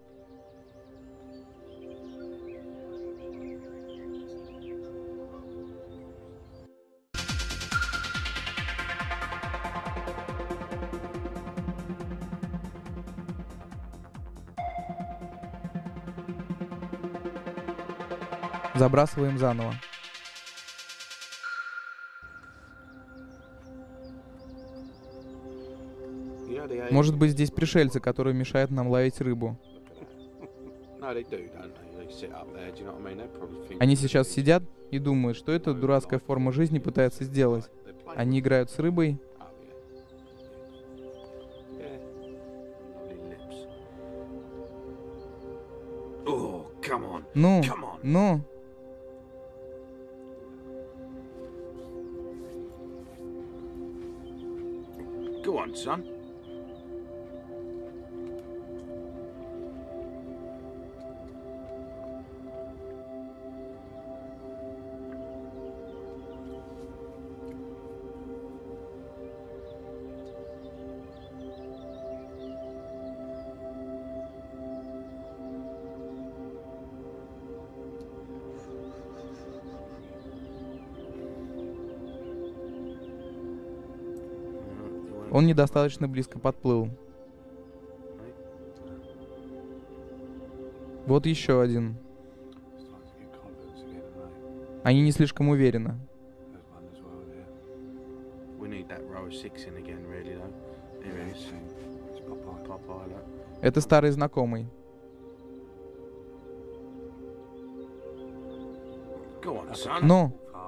Забрасываем заново. Может быть, здесь пришельцы, которые мешают нам ловить рыбу. Они сейчас сидят и думают, что эта дурацкая форма жизни пытается сделать. Они играют с рыбой. Ну, ну. Go on, son. Он недостаточно близко подплыл. Вот еще один. Они не слишком уверены. Это старый знакомый. Ну?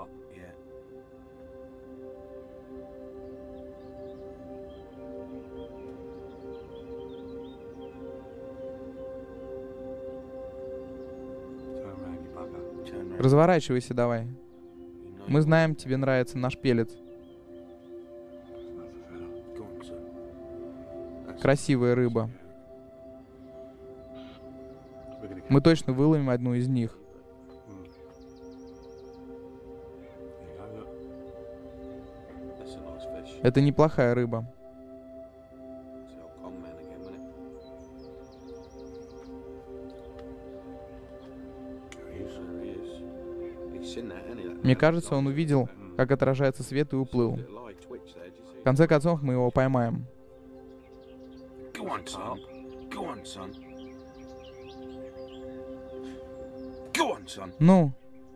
Разворачивайся давай. Мы знаем, тебе нравится наш пелец. Красивая рыба. Мы точно выловим одну из них. That's a nice fish. Это неплохая рыба. It's the old con man again, wasn't it? There he is. He's seen that, hasn't he? That Мне кажется, он увидел, как отражается свет и уплыл. little eye twitch there, did you see? В конце концов, мы его поймаем. Go on, son. Go on, son. Go on, son. Ну,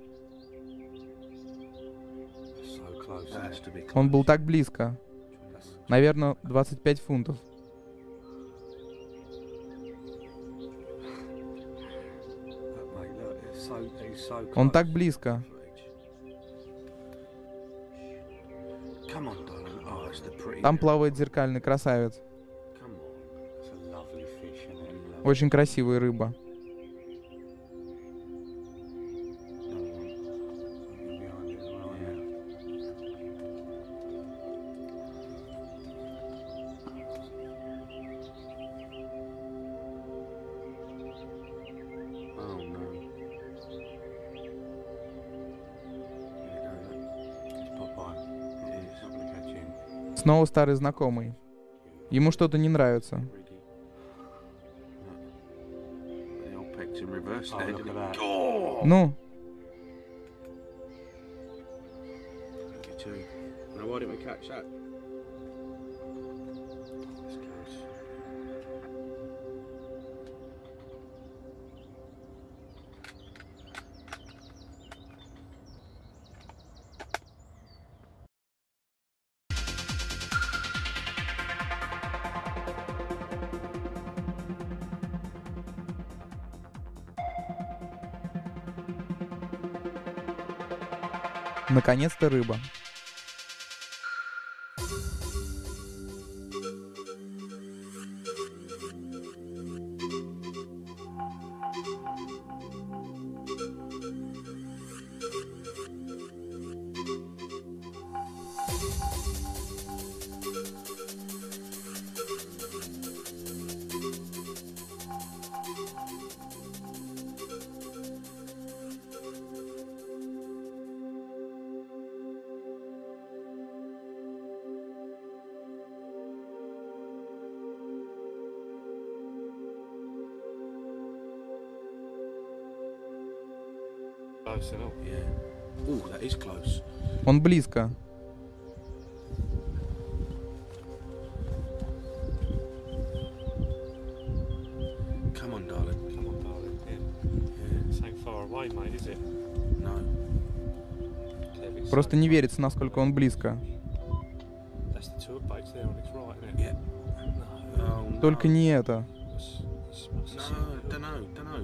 So close. That has to be close. он был так близко. Наверное, 25 фунтов. Look, mate, look, he's so Он close. так близко. Come on, darling. Oh, it's the pretty. Там плавает зеркальный красавец. Come on. It's a lovely fish, isn't it? Очень красивая рыба. Behind it as well, yeah. Oh no. There you It's Popeye. go. It It's not gonna catch him. Снова старый знакомый. Ему что-то не нравится. is. Ricky. Look. The old pecked in reverse Oh, there, look didn't at it? that. Oh! Ну, Look at you. Now why didn't we catch that? It's close. наконец-то рыба. Close enough. Yeah. Oh, that is close. Он близко. Come on, darling. Come on, darling. Yeah. Yeah. This ain't far away, mate, is it? No. Kev, it's Просто so не close. верится, насколько он близко. That's the two baits there on its right, isn't it? Yeah. No. Oh, no. Только не это. Must have seen No, it. don't know.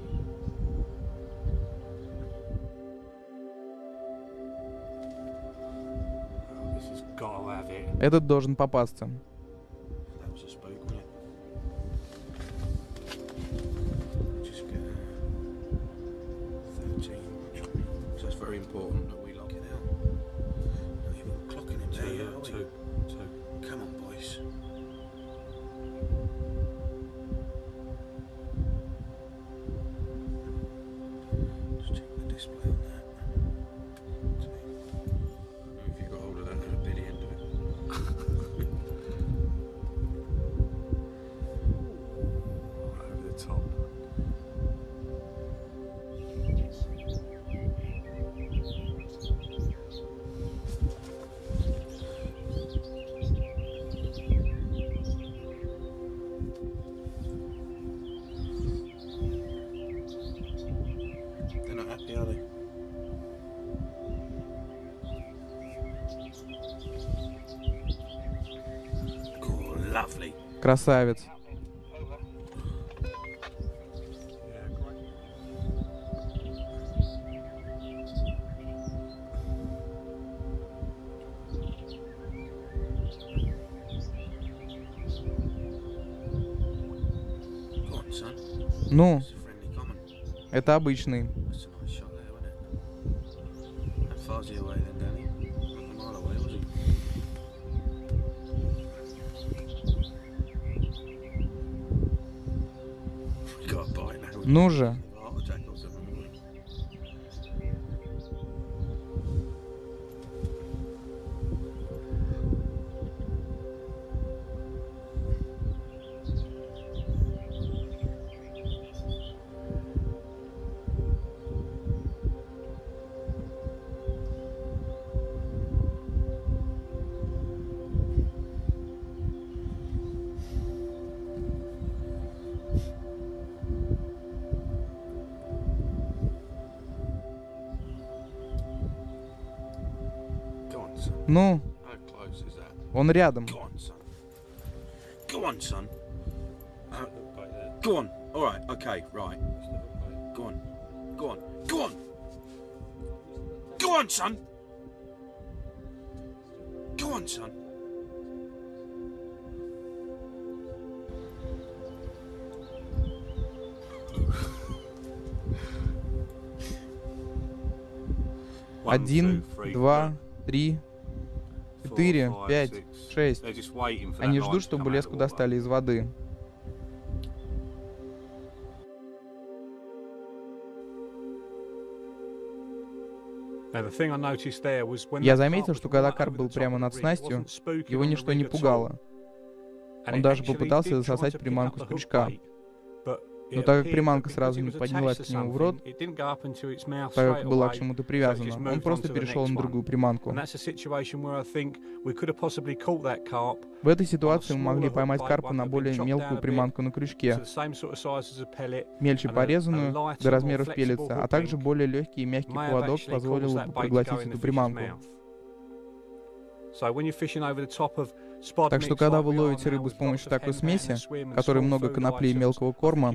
Oh, this has got to have it. Этот должен попасться. That was a spook, wasn't it? Just get 13. So it's very important that we lock it out. Not even clocking him there, yet, are we? Two. Come on, boys. Just check the display on that. I don't know if you got hold of that at the biddy end of it. Right over the top. They're not happy, are they? Oh, lovely. Красавец. Yeah, great. Go on, son. Ну, It's a friendly common. это обычный. That's a nice shot there, wasn't it? How far's he away then, Danny? Not a mile away, was he? We got a bite now. Ну же. Ну, он рядом. Go on, son. Go on. All right. Okay. Right. Go on. Go on. Go on. Go on, son. Go on, son. Один, два, 3, 4, 5, 6. Они ждут, чтобы леску достали из воды. Я заметил, что когда карп был прямо над снастью, его ничто не пугало. Он даже попытался засосать приманку с крючка. Но так как приманка сразу не поднялась к нему в рот, так как была к чему-то привязана, он просто перешел на другую приманку. В этой ситуации мы могли поймать карпа на более мелкую приманку на крючке, мельче порезанную до размеров пеллетса, а также более легкий и мягкий поводок позволил бы проглотить эту приманку. Так что, когда вы ловите рыбу с помощью такой смеси, в которой много конопли и мелкого корма,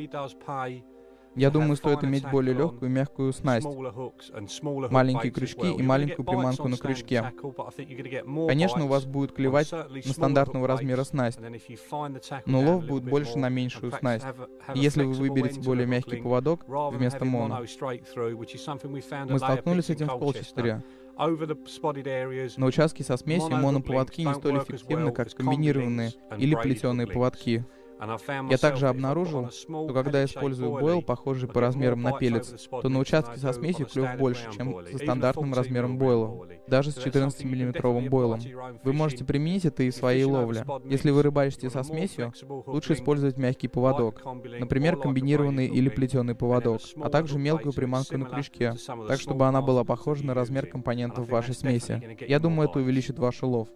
я думаю, стоит иметь более легкую и мягкую снасть, маленькие крючки и маленькую приманку на крючке. Конечно, у вас будет клевать на стандартного размера снасть, но лов будет больше на меньшую снасть, если вы выберете более мягкий поводок вместо моно. Мы столкнулись с этим в Колчестере. На участке со смесью моноповодки не столь эффективны, как комбинированные или плетеные поводки. Я также обнаружил, что когда я использую бойл, похожий по размерам на пеллетс, то на участке со смесью клев больше, чем со стандартным размером бойла, даже с 14-миллиметровым бойлом. Вы можете применить это и в своей ловле. Если вы рыбачите со смесью, лучше использовать мягкий поводок, например, комбинированный или плетеный поводок, а также мелкую приманку на крючке, так чтобы она была похожа на размер компонентов вашей смеси. Я думаю, это увеличит ваш улов.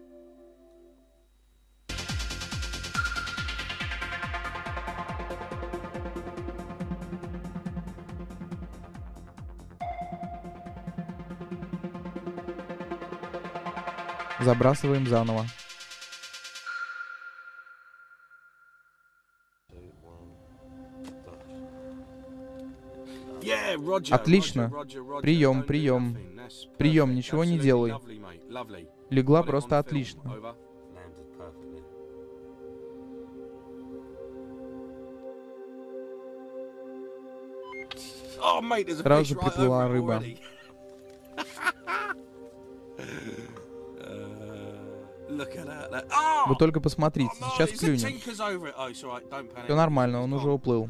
Забрасываем заново. Отлично. Прием, прием. Прием, ничего не делай. Легла просто отлично. Сразу же приплыла рыба. Вы только посмотрите, сейчас клюнет. Все нормально, он уже уплыл.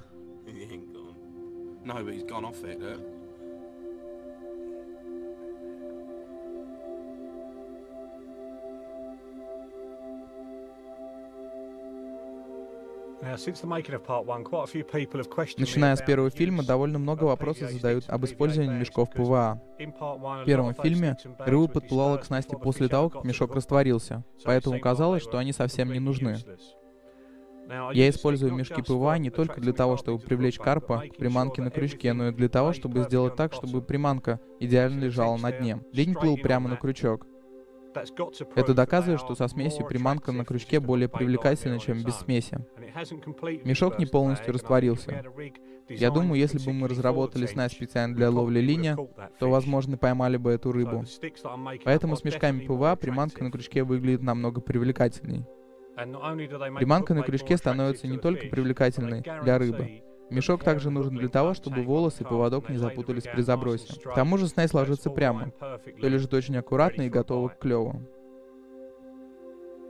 Начиная с первого фильма, довольно много вопросов задают об использовании мешков ПВА. В первом фильме рыба подплывала к снасти после того, как мешок растворился, поэтому казалось, что они совсем не нужны. Я использую мешки ПВА не только для того, чтобы привлечь карпа к приманке на крючке, но и для того, чтобы сделать так, чтобы приманка идеально лежала на дне. Линь плыл прямо на крючок. Это доказывает, что со смесью приманка на крючке более привлекательна, чем без смеси. Мешок не полностью растворился. Я думаю, если бы мы разработали снасть специально для ловли линя, то, возможно, поймали бы эту рыбу. Поэтому с мешками ПВА приманка на крючке выглядит намного привлекательней. Приманка на крючке становится не только привлекательной для рыбы. Мешок также нужен для того, чтобы волосы и поводок не запутались при забросе. К тому же снасть ложится прямо, то лежит очень аккуратно и готова к клеву.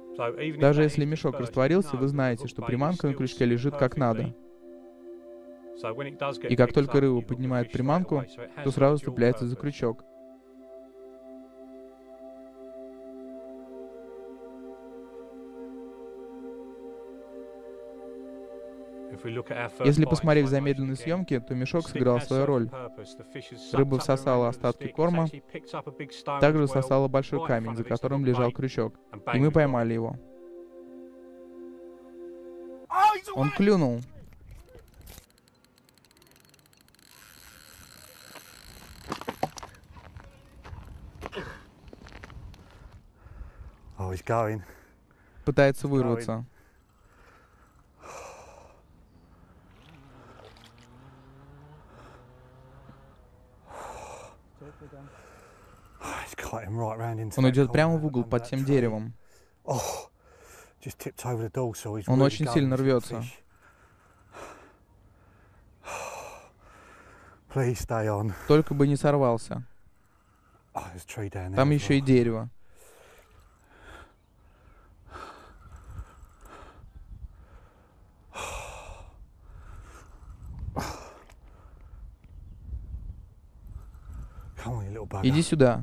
Даже если мешок растворился, вы знаете, что приманка на крючке лежит как надо. И как только рыба поднимает приманку, то сразу цепляется за крючок. Если посмотреть в замедленной съемке, то мешок сыграл свою роль. Рыба всосала остатки корма, также всосала большой камень, за которым лежал крючок, и мы поймали его. Он клюнул. Пытается вырваться. Он идет прямо в угол под тем деревом. Он очень сильно рвется. Только бы не сорвался. Там еще и дерево. Иди сюда.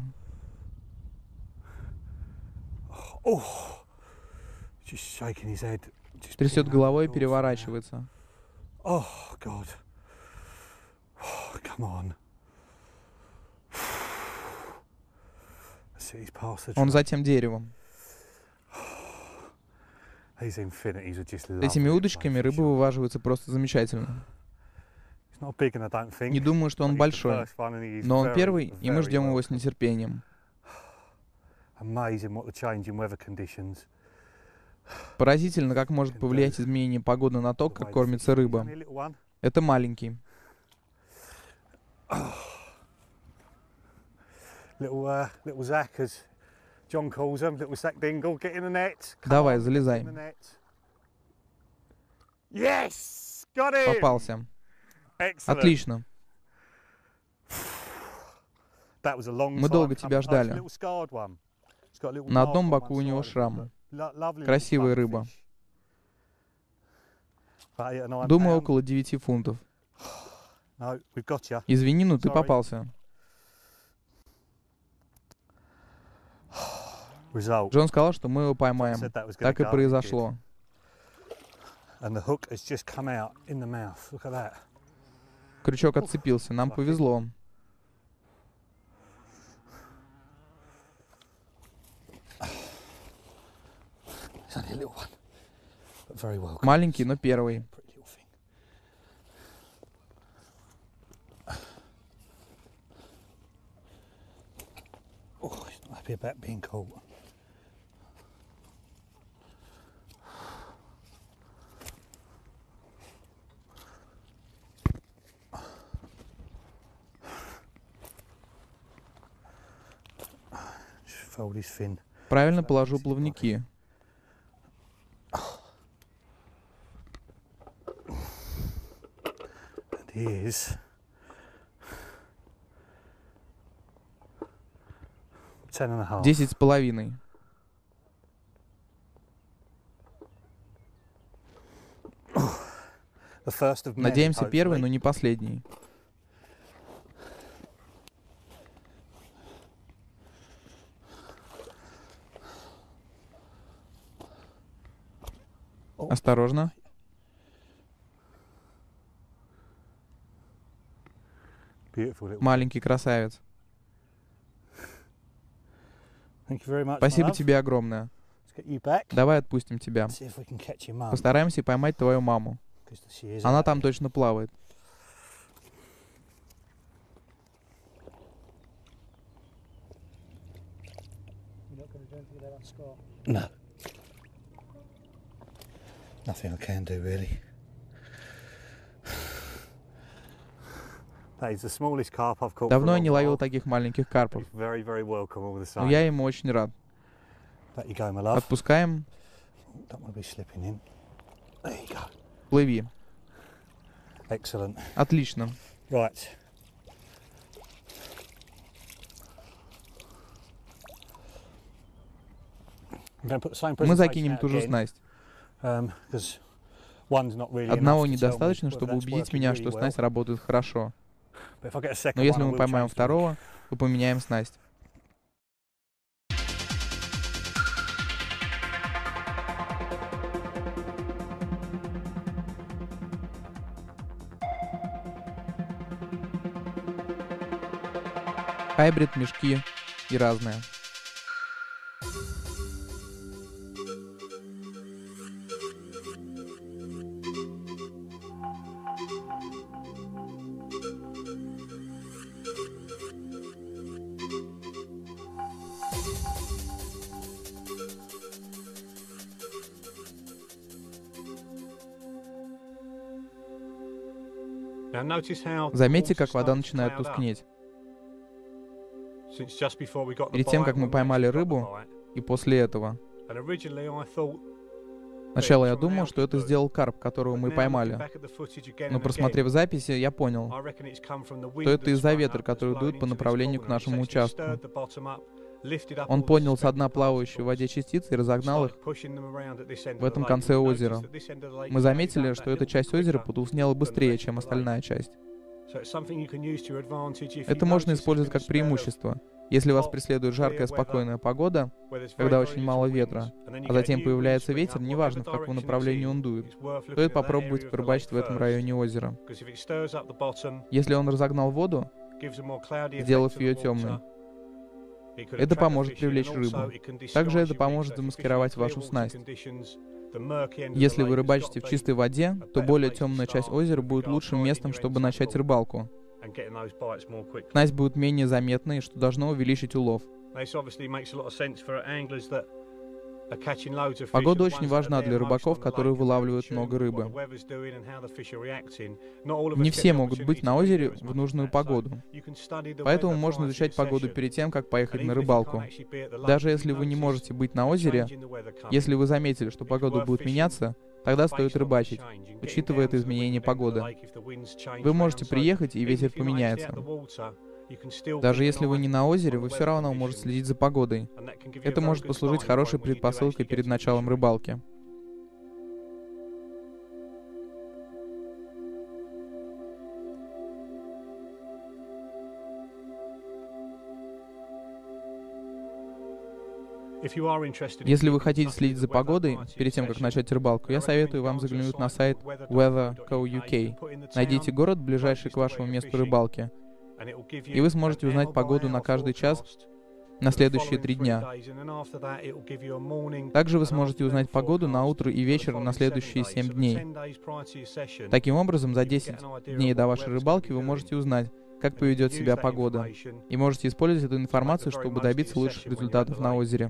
Трясет головой и переворачивается. Он за тем деревом. Этими удочками рыбы вываживаются просто замечательно. Не думаю, что он большой, но он первый, и мы ждем его с нетерпением. Поразительно, как может повлиять изменение погоды на то, как кормится рыба. Это маленький. Давай, залезай. Попался. Отлично. Мы долго тебя ждали. На одном боку у него шрам. Красивая рыба. Думаю, около 9 фунтов. Извини, но ты попался. Джон сказал, что мы его поймаем. Так и произошло. Крючок отцепился. Нам повезло. Маленький, но первый. Правильно положу плавники. Is 10.5. 10,5. Надеемся, первый, но не последний. Осторожно. Маленький красавец. Спасибо тебе огромное. Давай отпустим тебя. Постараемся поймать твою маму. Она там точно плавает. No. Nothing I can do, really. Давно я не ловил таких маленьких карпов. Но я ему очень рад. Отпускаем. Плыви. Отлично. Мы закинем ту же снасть. Одного недостаточно, чтобы убедить меня, что снасть работает хорошо. Но если мы поймаем второго, то поменяем снасть. Хайбрид, мешки и разное. Заметьте, как вода начинает тускнеть. Перед тем, как мы поймали рыбу, и после этого. Сначала я думал, что это сделал карп, которого мы поймали. Но просмотрев записи, я понял, что это из-за ветра, который дует по направлению к нашему участку. Он поднял со дна плавающие в воде частицы и разогнал их в этом конце озера. Мы заметили, что эта часть озера потускнела быстрее, чем остальная часть. Это можно использовать как преимущество. Если вас преследует жаркая, спокойная погода, когда очень мало ветра, а затем появляется ветер, неважно, в каком направлении он дует, стоит попробовать порыбачить в этом районе озера. Если он разогнал воду, сделав ее темной, это поможет привлечь рыбу. Также это поможет замаскировать вашу снасть. Если вы рыбачите в чистой воде, то более темная часть озера будет лучшим местом, чтобы начать рыбалку. Снасть будет менее заметной, что должно увеличить улов. Погода очень важна для рыбаков, которые вылавливают много рыбы. Не все могут быть на озере в нужную погоду. Поэтому можно изучать погоду перед тем, как поехать на рыбалку. Даже если вы не можете быть на озере, если вы заметили, что погода будет меняться, тогда стоит рыбачить, учитывая это изменение погоды. Вы можете приехать, и ветер поменяется. Даже если вы не на озере, вы все равно можете следить за погодой. Это может послужить хорошей предпосылкой перед началом рыбалки. Если вы хотите следить за погодой перед тем, как начать рыбалку, я советую вам заглянуть на сайт weather.co.uk. Найдите город, ближайший к вашему месту рыбалки, и вы сможете узнать погоду на каждый час на следующие 3 дня. Также вы сможете узнать погоду на утро и вечер на следующие 7 дней. Таким образом, за 10 дней до вашей рыбалки вы можете узнать, как поведет себя погода, и можете использовать эту информацию, чтобы добиться лучших результатов на озере.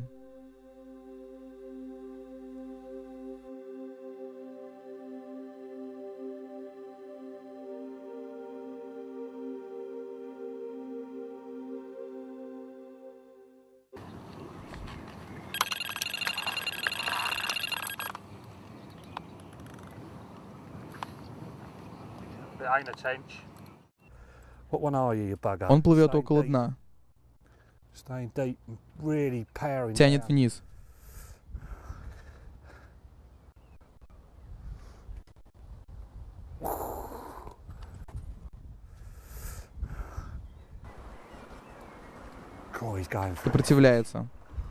Он плывет около дна, тянет вниз. Сопротивляется.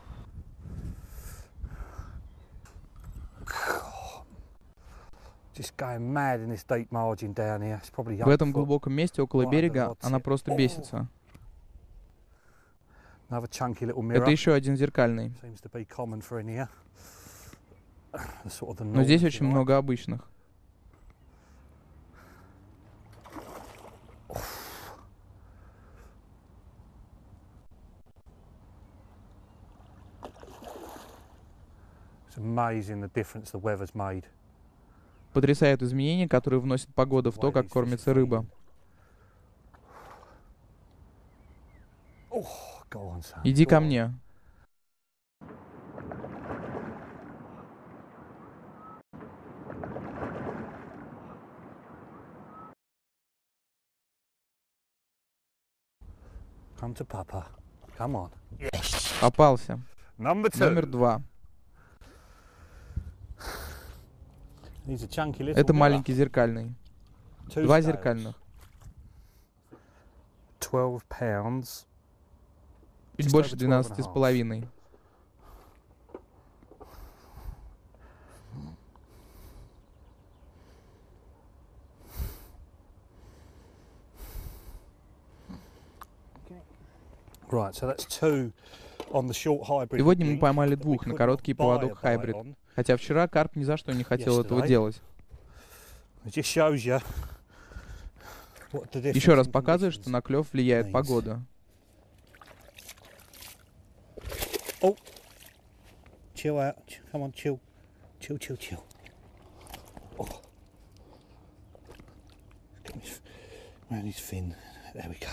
В этом глубоком месте около берега она просто бесится. Это еще один зеркальный. Но здесь очень много обычных. Потрясают изменения, которые вносит погода в то, как кормится рыба. Иди ко мне. Попался. Номер 2. Это маленький зеркальный. 2 зеркальных. 12 pounds. Чуть больше 12,5. Right, so that's 2 on the short hybrid. Сегодня мы поймали 2 на короткий поводок хайбрид. Хотя вчера карп ни за что не хотел этого делать. Еще раз показывает, что на клев влияет погода. Chill out. Come on, chill. Chill, chill, chill. Oh. Get him around his fin. There we go.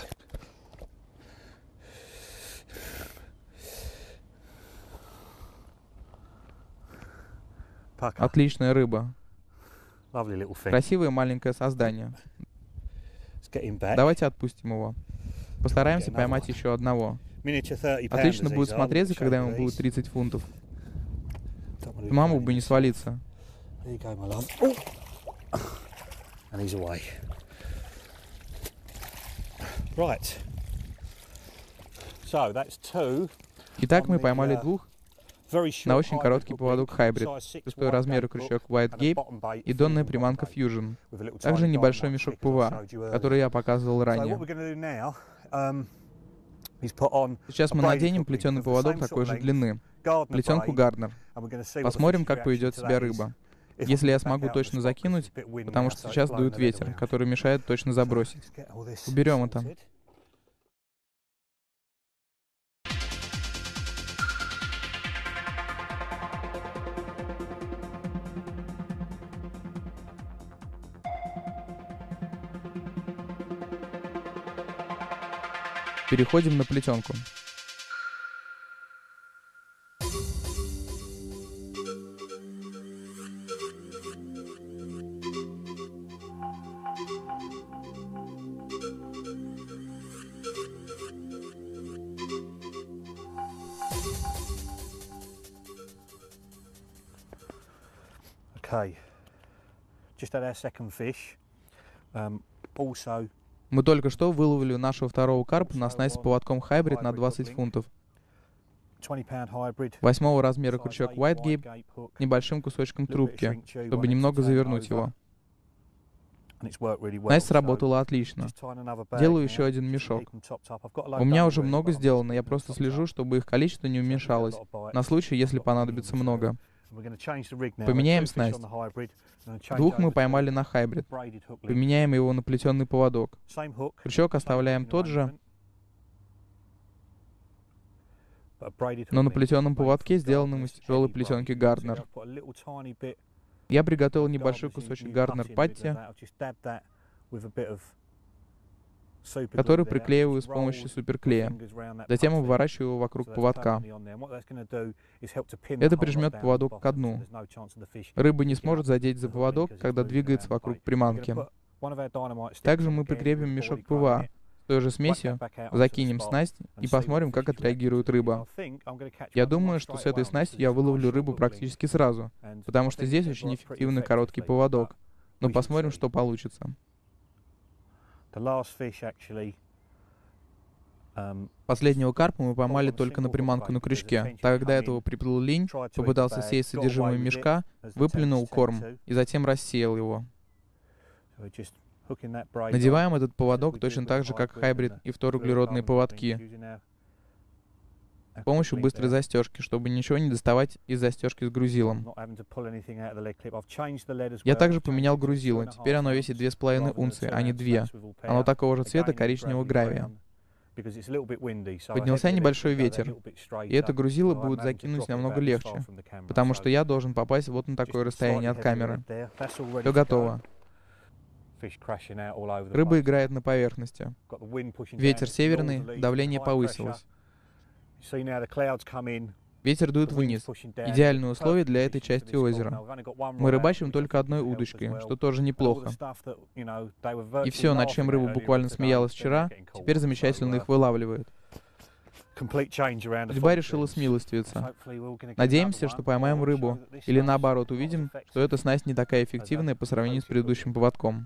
Отличная рыба. Lovely little fish. Красивое маленькое создание. Let's get him back. Давайте отпустим его. Постараемся поймать еще одного. Отлично будет смотреться, когда ему будет 30 фунтов. Маму бы не свалиться. Итак, мы поймали 2 на очень короткий поводок хайбрид, 6-й размер крючок White Gape и донная приманка Fusion. Также небольшой мешок ПВА, который я показывал ранее. Сейчас мы наденем плетеный поводок такой же длины, плетенку Gardner. Посмотрим, как поведет себя рыба. Если я смогу точно закинуть, потому что сейчас дует ветер, который мешает точно забросить. Уберем это. Переходим на плетенку. Okay. Just had our second fish. Also. Мы только что выловили нашего второго карпа на снасть с поводком хайбрид на 20 фунтов. 8-го размера крючок White Gape с небольшим кусочком трубки, чтобы немного завернуть его. Снасть сработала отлично. Делаю еще один мешок. У меня уже много сделано, я просто слежу, чтобы их количество не уменьшалось, на случай, если понадобится много. Поменяем снасть. 2 мы поймали на хайбрид. Поменяем его на плетеный поводок. Крючок оставляем тот же, но на плетеном поводке сделанном из тяжелой плетенки Gardner. Я приготовил небольшой кусочек Gardner патти, который приклеиваю с помощью суперклея. Затем обворачиваю его вокруг поводка. Это прижмет поводок ко дну. Рыба не сможет задеть за поводок, когда двигается вокруг приманки. Также мы прикрепим мешок ПВА с той же смесью, закинем снасть и посмотрим, как отреагирует рыба. Я думаю, что с этой снастью я выловлю рыбу практически сразу, потому что здесь очень эффективный короткий поводок. Но посмотрим, что получится. Последнего карпа мы поймали только на приманку на крючке, так как до этого приплыл линь, попытался съесть содержимое мешка, выплюнул корм и затем рассеял его. Надеваем этот поводок точно так же, как хайбрид и фторуглеродные поводки, с помощью быстрой застежки, чтобы ничего не доставать из застежки с грузилом. Я также поменял грузило, теперь оно весит 2,5 унции, а не 2. Оно такого же цвета коричневого гравия. Поднялся небольшой ветер, и это грузило будет закинуть намного легче, потому что я должен попасть вот на такое расстояние от камеры. Все готово. Рыба играет на поверхности. Ветер северный, давление повысилось. Ветер дует вниз. Идеальные условия для этой части озера. Мы рыбачим только одной удочкой, что тоже неплохо. И все, над чем рыба буквально смеялась вчера, теперь замечательно их вылавливает. Судьба решила смилостивиться. Надеемся, что поймаем рыбу, или наоборот увидим, что эта снасть не такая эффективная по сравнению с предыдущим поводком.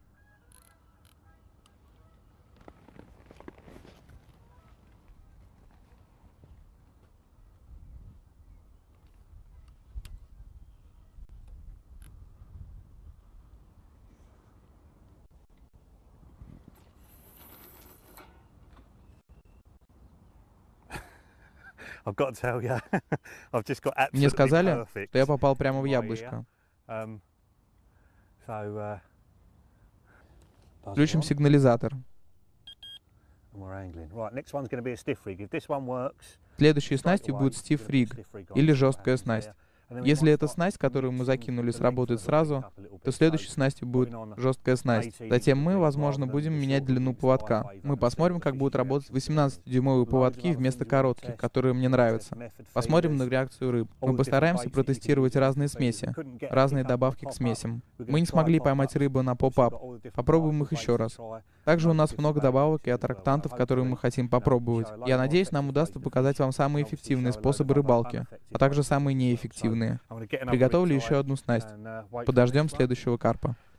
Мне сказали, что я попал прямо в яблочко. Включим сигнализатор. Следующей снастью будет Stiff Rig, или жесткая снасть. Если эта снасть, которую мы закинули, сработает сразу, то следующей снастью будет жесткая снасть. Затем мы, возможно, будем менять длину поводка. Мы посмотрим, как будут работать 18-дюймовые поводки вместо коротких, которые мне нравятся. Посмотрим на реакцию рыб. Мы постараемся протестировать разные смеси, разные добавки к смесям. Мы не смогли поймать рыбу на поп-ап. Попробуем их еще раз. Также у нас много добавок и аттрактантов, которые мы хотим попробовать. Я надеюсь, нам удастся показать вам самые эффективные способы рыбалки, а также самые неэффективные. Приготовлю еще одну снасть. Подождем следующего карпа.